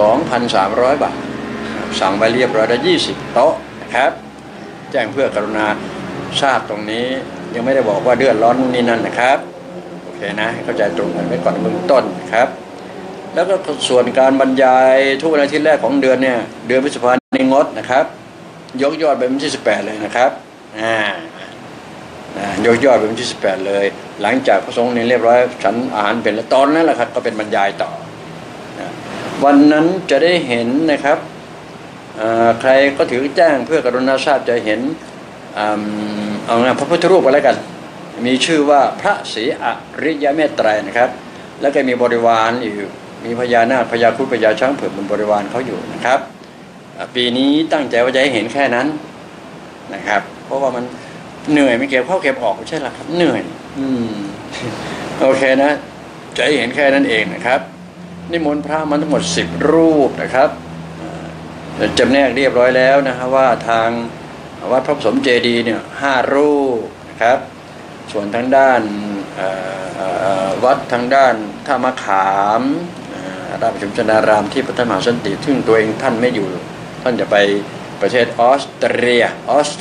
2,300 บาทสั่งไปเรียบร้อยแล้ว20 โต๊ะนะครับแจ้งเพื่อกรุณาทราบตรงนี้ยังไม่ได้บอกว่าเดือดร้อนนี่นั่นนะครับโอเคนะเข้าใจตรงกันไว้ก่อนเบื้องต้นครับแล้วก็ส่วนการบรรยายทุกวันอาทิตย์แรกของเดือนเนี่ยเดือนพฤษภาคมในงดนะครับยกยอดไปวันที่18เลยนะครับยกยอดไปวันที่18เลยหลังจากพระสงฆ์เนี่ยเรียบร้อยฉันอาหารเป็นแล้วตอนนั้นแหละครับก็เป็นบรรยายต่อวันนั้นจะได้เห็นนะครับใครก็ถือแจ้งเพื่อกรุณาทราบจะเห็นเอาพระพุทธรูปอะไรกันมีชื่อว่าพระศรีอริยเมตไตรนะครับแล้วก็มีบริวารอยู่มีพญานาคพญาครุฑพญาช้างเผือกเป็นบริวารเขาอยู่นะครับปีนี้ตั้งใจว่าจะให้เห็นแค่นั้นนะครับเพราะว่ามันเหนื่อยไม่เก็บเข้าเก็บออกไม่ใช่หรอครับเหนื่อยโอเคนะจะให้เห็นแค่นั้นเองนะครับนิมนต์พระมาทั้งหมด10 รูปนะครับจำแนกเรียบร้อยแล้วนะครับว่าทางวัดพระปฐมเจดีย์เนี่ย5 รูปนะครับส่วนทางด้านวัดทางด้านท่ามะขามราชประชุมชนารามที่พระธรรมหาสันติซึ่งตัวเองท่านไม่อยู่ท่านจะไปประเทศออสเตรีย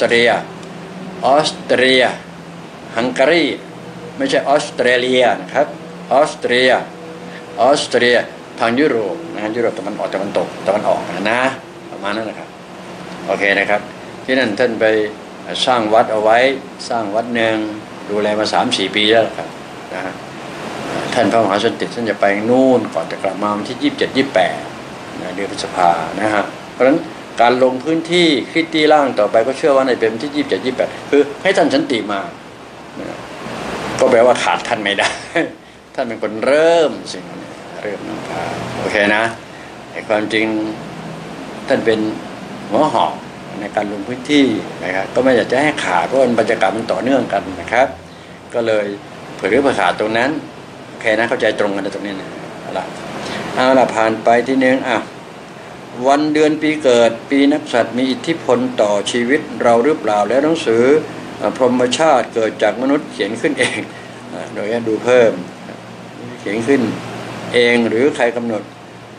ฮังการีไม่ใช่ออสเตรเลียนะครับออสเตรียทางยุโรปนะยุโรปตะวันออกตะวันตกตะวันออกนะประมาณนั้นนะครับโอเคนะครับที่นั่นท่านไปสร้างวัดเอาไว้สร้างวัดหนึ่งดูแลมา 3-4 ปีแล้วครับนะฮะท่านพระมหาสันติท่านจะไปนู่นก่อนจะกลับมาวันที่27-28เดือนพฤษภานะฮะเพราะฉะนั้นการลงพื้นที่คริสตี้ล่างต่อไปก็เชื่อว่าในเป็นที่27-28คือให้ท่านสันติมาก็แปลว่าขาดท่านไม่ได้ท่านเป็นคนเริ่มสิ่งนี้เริ่มนำพาโอเคนะแต่ความจริงท่านเป็นหัวหอกในการลงพื้นที่นะครับก็ไม่อยากจะให้ขาดเพราะบรรยากาศมันต่อเนื่องกันนะครับก็เลยเผื่อขาดตรงนั้นโอเคนะเข้าใจตรงกันในตรงนี้นะเอาล่ะผ่านไปที่นึงวันเดือนปีเกิดปีนักษัตริย์มีอิทธิพลต่อชีวิตเราหรือเปล่าแล้วหนังสือพรหมชาติเกิดจากมนุษย์เขียนขึ้นเองโดยดูเพิ่มเขียนขึ้นเองหรือใครกำหนด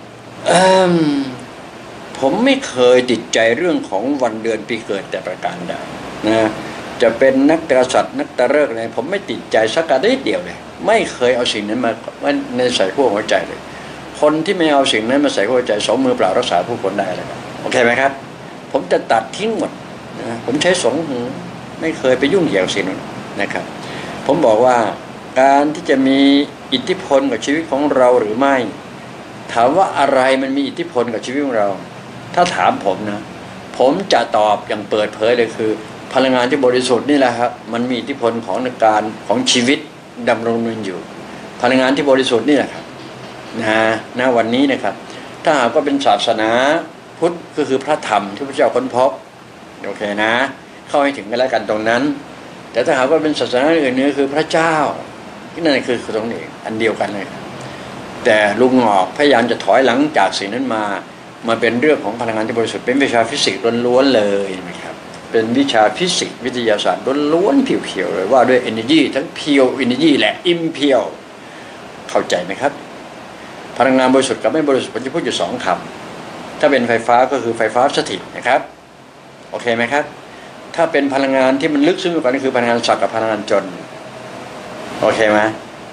ผมไม่เคยติดใจเรื่องของวันเดือนปีเกิดแต่ประการใดนะจะเป็นนักกษัตริย์นักตะเลิกอะไรผมไม่ติดใจสักกระดิษเดียวเลยไม่เคยเอาสิ่งนั้นมาในใส่หัวใจเลยคนที่ไม่เอาสิ่งนั้นมาใส่หัวใจ2 มือเปล่ารักษาผู้คนได้เลยครับโอเคไหมครับผมจะตัดทิ้งหมดนะผมใช้สองหูไม่เคยไปยุ่งเกี่ยวสิ่งนั้นนะครับผมบอกว่าการที่จะมีอิทธิพลกับชีวิตของเราหรือไม่ถามว่าอะไรมันมีอิทธิพลกับชีวิตของเราถ้าถามผมนะผมจะตอบอย่างเปิดเผยเลยคือพลังงานที่บริสุทธิ์นี่แหละครับมันมีอิทธิพลของการของชีวิตดำรงอยู่พลังงานที่บริสุทธิ์นี่แหละครับณวันนี้นะครับถ้าหากว่าเป็นศาสนาพุทธก็คือพระธรรมที่พระเจ้าค้นพบโอเคนะเข้าให้ถึงกันแล้วกันตรงนั้นแต่ถ้าหากว่าเป็นศาสนาอื่นนี่คือพระเจ้าที่นั่นคือตรงนี้อันเดียวกันเลยแต่ลุงหงอกพยายามจะถอยหลังจากสิ่งนั้นมาเป็นเรื่องของพลังงานที่บริสุทธิ์เป็นวิชาฟิสิกส์ล้วนๆเลยนะครับเป็นวิชาฟิสิกส์วิทยาศาสตร์ล้วนๆเพียวๆเลยว่าด้วย energy ทั้ง pure energy และ impure เข้าใจไหมครับพลังงานบริสุทธิ์กับไม่บริสุทธิ์ผมจะพูดอยู่2 คำถ้าเป็นไฟฟ้าก็คือไฟฟ้าสถิตนะครับโอเคไหมครับถ้าเป็นพลังงานที่มันลึกซึ้งกว่านั้นคือพลังงานศักดิ์กับพลังงานจนโอเคไหม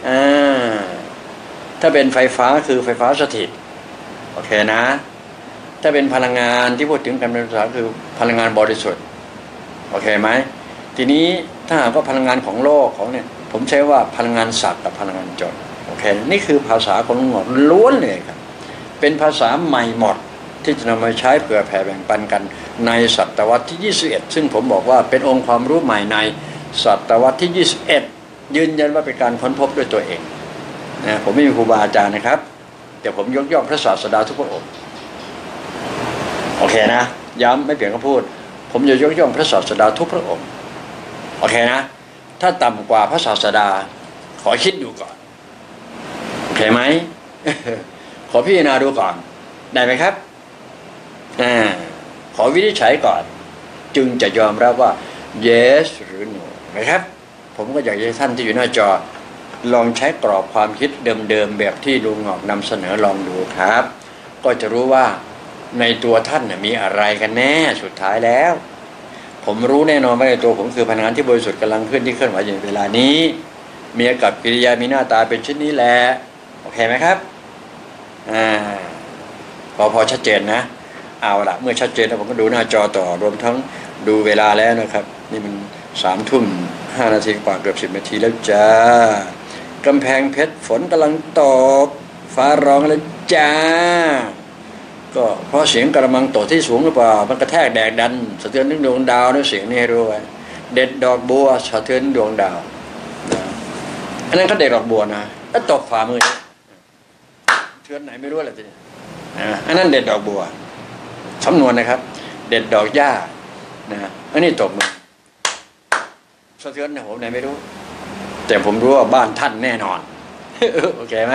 ถ้าเป็นไฟฟ้าคือไฟฟ้าสถิตโอเคนะถ้าเป็นพลังงานที่พูดถึงกันเป็นภาษาคือพลังงานบริสุทธิ์โอเคไหมทีนี้ถ้าหากว่าพลังงานของโลกของเนี่ยผมใช้ว่าพลังงานศักดิ์กับพลังงานจนโอเคนี่คือภาษาของหมดล้วนเลยครับเป็นภาษาใหม่หมดที่จะนำมาใช้เผื่อแผ่แบ่งปันกันในศตวรรษที่21ซึ่งผมบอกว่าเป็นองค์ความรู้ใหม่ในศตวรรษที่21ยืนยันว่าเป็นการค้นพบด้วยตัวเองนะผมไม่มีครูบาอาจารย์นะครับแต่ผมยกย่องพระศาสดาทุกพระองค์โอเคนะย้ำไม่เปลี่ยนคำพูดผมจะยกย่องพระศาสดาทุกพระองค์โอเคนะถ้าต่ำกว่าพระศาสดาขอคิดดูก่อนโอเคไหม ขอพิจารณาดูก่อนได้ไหมครับขอวินิจฉัยก่อนจึงจะยอมรับว่า yes หรือ no นะครับผมก็อยากให้ท่านที่อยู่หน้าจอลองใช้กรอบความคิดเดิมๆแบบที่ลุงหงอกนำเสนอลองดูครับก็จะรู้ว่าในตัวท่านมีอะไรกันแน่สุดท้ายแล้วผมรู้แน่นอนว่าในตัวผมคือพลังงานที่บริสุทธิ์กำลังเคลื่อนที่เคลื่อนไหวอยู่ในเวลานี้มีอากับกิริยามีหน้าตาเป็นเช่นนี้แหละโอเคไหมครับพอชัดเจนนะเอาละเมื่อชัดเจนแล้วผมก็ดูหน้าจอต่อรวมทั้งดูเวลาแล้วนะครับนี่มัน3:05 นาทีกว่าเกือบ10 นาทีแล้วจ้ากำแพงเพชรฝนกำลังตกฟ้าร้องแล้วจ้าก็เพราะเสียงกระมังตกที่สูงหรือเปล่ามันกระแทกแดกดันสะเทือนถึงดวงดาวด้วยเสียงนี่ให้รู้ไว้เด็ดดอกบัวสะเทือนดวงดาวอันนั้นก็เด็ดดอกบัวนะแล้วตกฝ่ามือเทือนไหนไม่รู้แหละทีนี้อันนั้นเด็ดดอกบัวสำนวนนะครับเด็ดดอกหญ้านะอันนี้ตกมือสะเทือนนะผมไหนไม่รู้แต่ผมรู้ว่าบ้านท่านแน่นอนโอเคไหม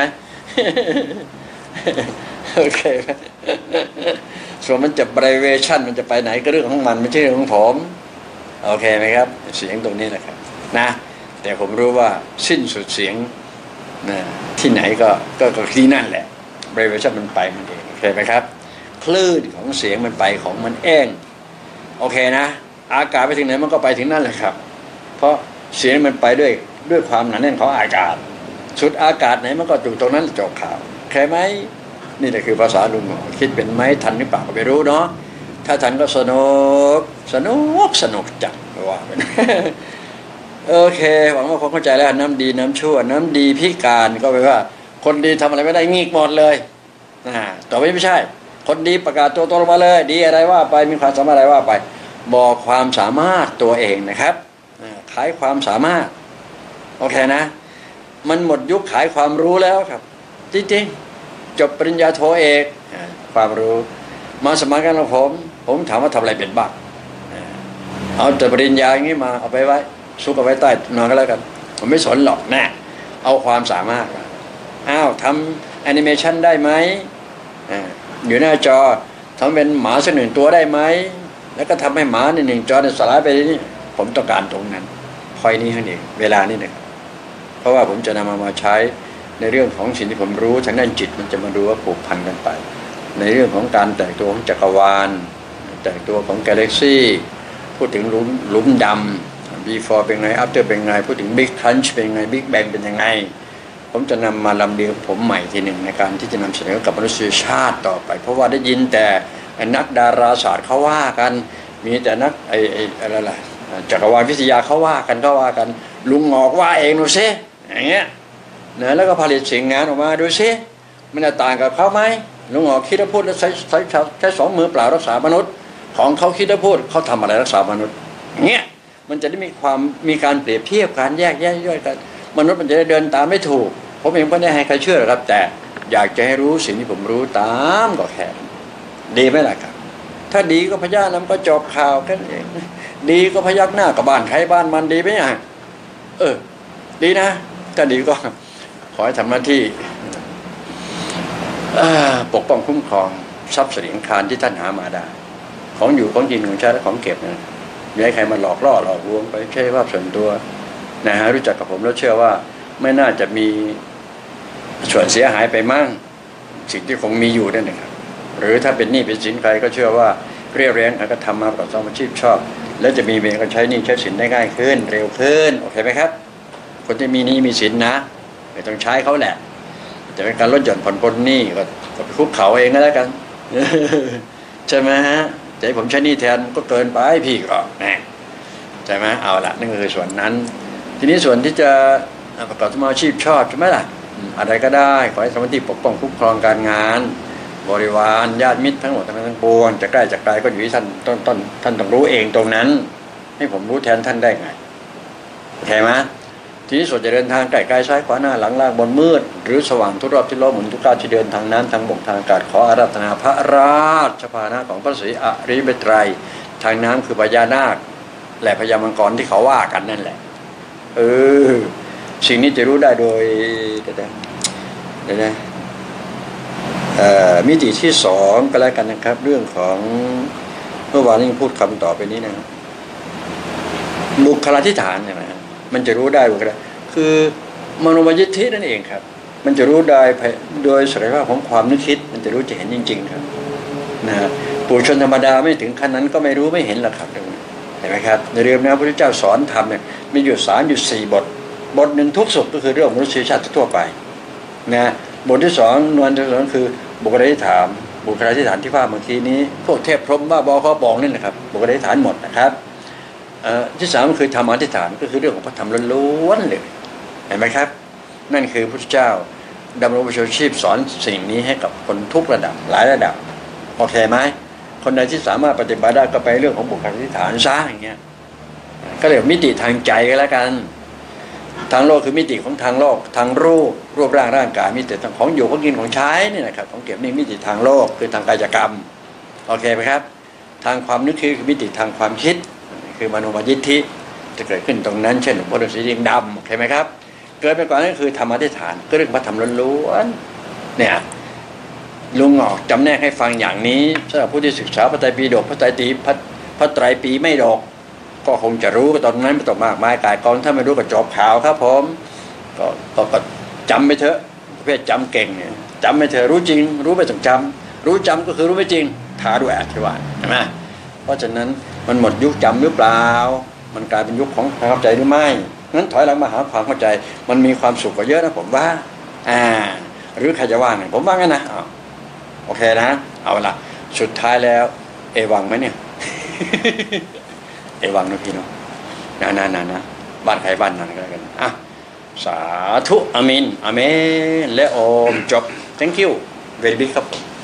โอเคไหมส่วนมันจะ variation มันจะไปไหนก็เรื่องของมันไม่ใช่เรื่องของผมโอเคไหมครับเสียงตรงนี้แหละครับนะแต่ผมรู้ว่าสิ้นสุดเสียงนะที่ไหนก็ที่นั่นแหละ variation มันไปมันเองโอเคไหมครับคลื่นของเสียงมันไปของมันเองโอเคนะอากาศไปถึงไหนมันก็ไปถึงนั่นแหละครับเพราะเสียงมันไปด้วยความหนาแน่นของอากาศสุดอากาศไหนมันก็อยู่ตรงนั้นจบข่าวใช่ไหมนี่แหละคือภาษาลุงคิดเป็นไหมทันหรือเปล่าก็ไม่รู้เนาะถ้าทันก็สนุกจังว่าเป็นโอเคหวังว่าคงเข้าใจแล้วน้ำดีน้ำชั่วน้ำดีพิการก็แปลว่าคนดีทำอะไรไม่ได้งีกหมดเลยต่อไปไม่ใช่คนดีประกาศตัวตนออกมาเลยดีอะไรว่าไปมีความสามารถอะไรว่าไปบอกความสามารถตัวเองนะครับขายความสามารถโอเคนะมันหมดยุคขายความรู้แล้วครับจริงๆจบปริญญาโทเอกความรู้มาสมัครกันกับผมถามว่าทำอะไรเป็นบ้างเอาแต่ปริญญาอย่างนี้มาเอาไปไว้ซุกเอาไว้ใต้นอนก็แล้วกันผมไม่สนหรอกแน่เอาความสามารถทำแอนิเมชันได้ไหมอยู่หน้าจอทำเป็นหมาสัก1 ตัวได้ไหมแล้วก็ทำให้หมา1 จอสลายไปนี่ผมต้องการตรงนั้นคอยนี้ให้เองเวลานี้นะครับเพราะว่าผมจะนำมาใช้ในเรื่องของสิ่งที่ผมรู้ทางด้านจิตมันจะมาดูว่าผูกพันกันไปในเรื่องของการแตกตัวของจักรวาลแตกตัวของกาแล็กซี่พูดถึงหลุมดำ before เป็นไง after เป็นไงพูดถึง big crunch เป็นไง big bang เป็นยังไงผมจะนำมาลำเลียงผมใหม่ทีหนึ่งในการที่จะนำเสนอกับมนุษยชาติต่อไปเพราะว่าได้ยินแต่ไอ้นักดาราศาสตร์เขาว่ากันมีแต่นักอะไรล่ะจักรวาลวิทยาเขาว่ากันลุงหงอกว่าเองดูซิอย่างเงี้ยนะแล้วก็ผลิตสิ่งงานออกมาดูซิมันจะต่างกับเขาไหมลุงหงอกคิดและพูดแล้วใช้สองมือเปล่ารักษามนุษย์ของเขาคิดและพูดเขาทำอะไรรักษามนุษย์เงี้ยมันจะได้มีการเปรียบเทียบการแยกแยะย่อยกันมนุษย์มันจะได้เดินตามไม่ถูกผมเองไม่ได้ให้ใครเชื่อหรอกครับแต่อยากจะให้รู้สิ่งที่ผมรู้ตามก็แค่ดีไหมล่ะครับถ้าดีก็พยักหน้าก็จบข่าวกันเองดีก็พยักหน้ากับบ้านใครบ้านมันดีไหมอ่ะดีนะถ้าดีก็ขอให้ทำหน้าที่ปกป้องคุ้มครองทรัพย์สินคารที่ท่านหามาได้ของอยู่ของกินของใช้และของเก็บนะอย่าให้ใครมาหลอกล่อหลอกลวงไปใช้ว่าส่วนตัวนะฮะรู้จักกับผมแล้วเชื่อว่าไม่น่าจะมีส่วนเสียหายไปมั่งสิ่งที่คงมีอยู่นั่นเองครับหรือถ้าเป็นหนี้เป็นสินใครก็เชื่อว่าเรียกแรงก็ทำมาประกอบอาชีพชอบแล้วจะมีเวรก็ใช้หนี้ใช้สินได้ง่ายขึ้นเร็วขึ้นโอเคไหมครับคนที่มีหนี้มีสินนะไม่ต้องใช้เขาแหละจะเป็นการลดหย่อนผ่อนปลนหนี้ก็ไปคุกเขาเองก็แล้วกันใช่ไหมฮะจะให้ผมใช้หนี้แทนก็เกินไปพี่ก็ใช่ไหมเอาละนั่นคือส่วนนั้นทีนี้ส่วนที่จะประกอบอาชีพชอบใช่ไหมล่ะอะไรก็ได้ขอให้สมาธิปกป้องคุ้มครองการงานบริวารญาติมิตรทั้งหมดทั้งปวงจะใกล้จะไกลก็อยู่ที่ท่านท่านต้องรู้เองตรงนั้นให้ผมรู้แทนท่านได้ไงโอเคไหมทีนี้ส่วนจะเดินทางไกลซ้ายขวาหน้าหลังล่างบนมืดหรือสว่างทุกรอบที่ล้อหมุนทุกก้าวที่เดินทางน้ำทางบกทางอากาศขออาราธนาพระราชพานะของพระศรีอริยเมตไตรทางน้ำคือพญานาคและพญามังกรที่เขาว่ากันนั่นแหละสิ่งนี้จะรู้ได้โดยมิติที่สองก็แล้วกันนะครับเรื่องของเมื่อวานนี้พูดคำต่อไปนี้นะครับบุคลาธิฐานเนี่ยนะมันจะรู้ได้บุคลาคือมโนมยิทธินั่นเองครับมันจะรู้ได้โดยศักยภาพของความนึกคิดมันจะรู้จะเห็นจริงๆครับนะปุถุชนธรรมดาไม่ถึงขั้นนั้นก็ไม่รู้ไม่เห็นหรอกครับเห็นไหมครับในเรื่องนี้พระพุทธเจ้าสอนธรรมเนี่ยมีอยู่3อยู่4บทหนึ่งทุกสุขก็คือเรื่องมนุษยชาติทั่วไปนะบทที่2นวลที่2คือบุคลาธิฐานที่ว่าเมื่อกี้นี้พวกเทพพรหมบ้าบอเขาบอกนี่แหละครับบุคลาธิฐานหมดนะครับที่3ก็คือธรรมอธิษฐานก็คือเรื่องของพระธรรมล้วนๆเลยเห็นไหมครับนั่นคือพระพุทธเจ้าดำรงชีพสอนสิ่งนี้ให้กับคนทุกระดับหลายระดับโอเคไหมคนใดที่สามารถปฏิบัติได้ก็ไปเรื่องของบุคลาธิฐานซะอย่างเงี้ยก็เรียกมิติทางใจก็แล้วกันทางโลกคือมิติของทางโลกทางรูปร่างร่างกายมิติทางของอยู่ของกินของใช้นี่นะครับของเก็บนี่มิติทางโลกคือทางกายกรรมโอเคไหมครับทางความนึกคือมิติทางความคิดคือมโนมยิทธิจะเกิดขึ้นตรงนั้นเช่นหลวงพ่อฤาษีลิงดำโอเคไหมครับเกิดไปกว่านั้นคือธรรมอธิษฐานก็เรื่องพระธรรมล้วนๆเนี่ยลุงออกจำแนกให้ฟังอย่างนี้สำหรับผู้ที่ศึกษาพระไตรปิฎกพระไตรปิฎกไม่ดกก็คงจะรู้ตอนนั้นไม่ต้องมากมายกายกองถ้าไม่รู้ก็จบข่าวครับผมก็จำไปเถอะประเภทจำเก่งเนี่ยจำไม่เถอะรู้จริงรู้ไม่ต้องจำรู้จำก็คือรู้ไม่จริงท้าด้วยอธิวาทใช่ไหมเพราะฉะนั้นมันหมดยุคจำหรือเปล่ามันกลายเป็นยุคของความเข้าใจหรือไม่งั้นถอยหลังมาหาความเข้าใจมันมีความสุขกว่าเยอะนะผมว่าหรือใครจะว่าไงผมว่างั้นนะโอเคนะเอาละสุดท้ายแล้วเอวังไหมเนี่ย เอวังนะพี่น้องนะบ้านใครบ้านนั้นก็แล้วกันสาธุอามินอาเมนและโอมจบ thank you very big ครับ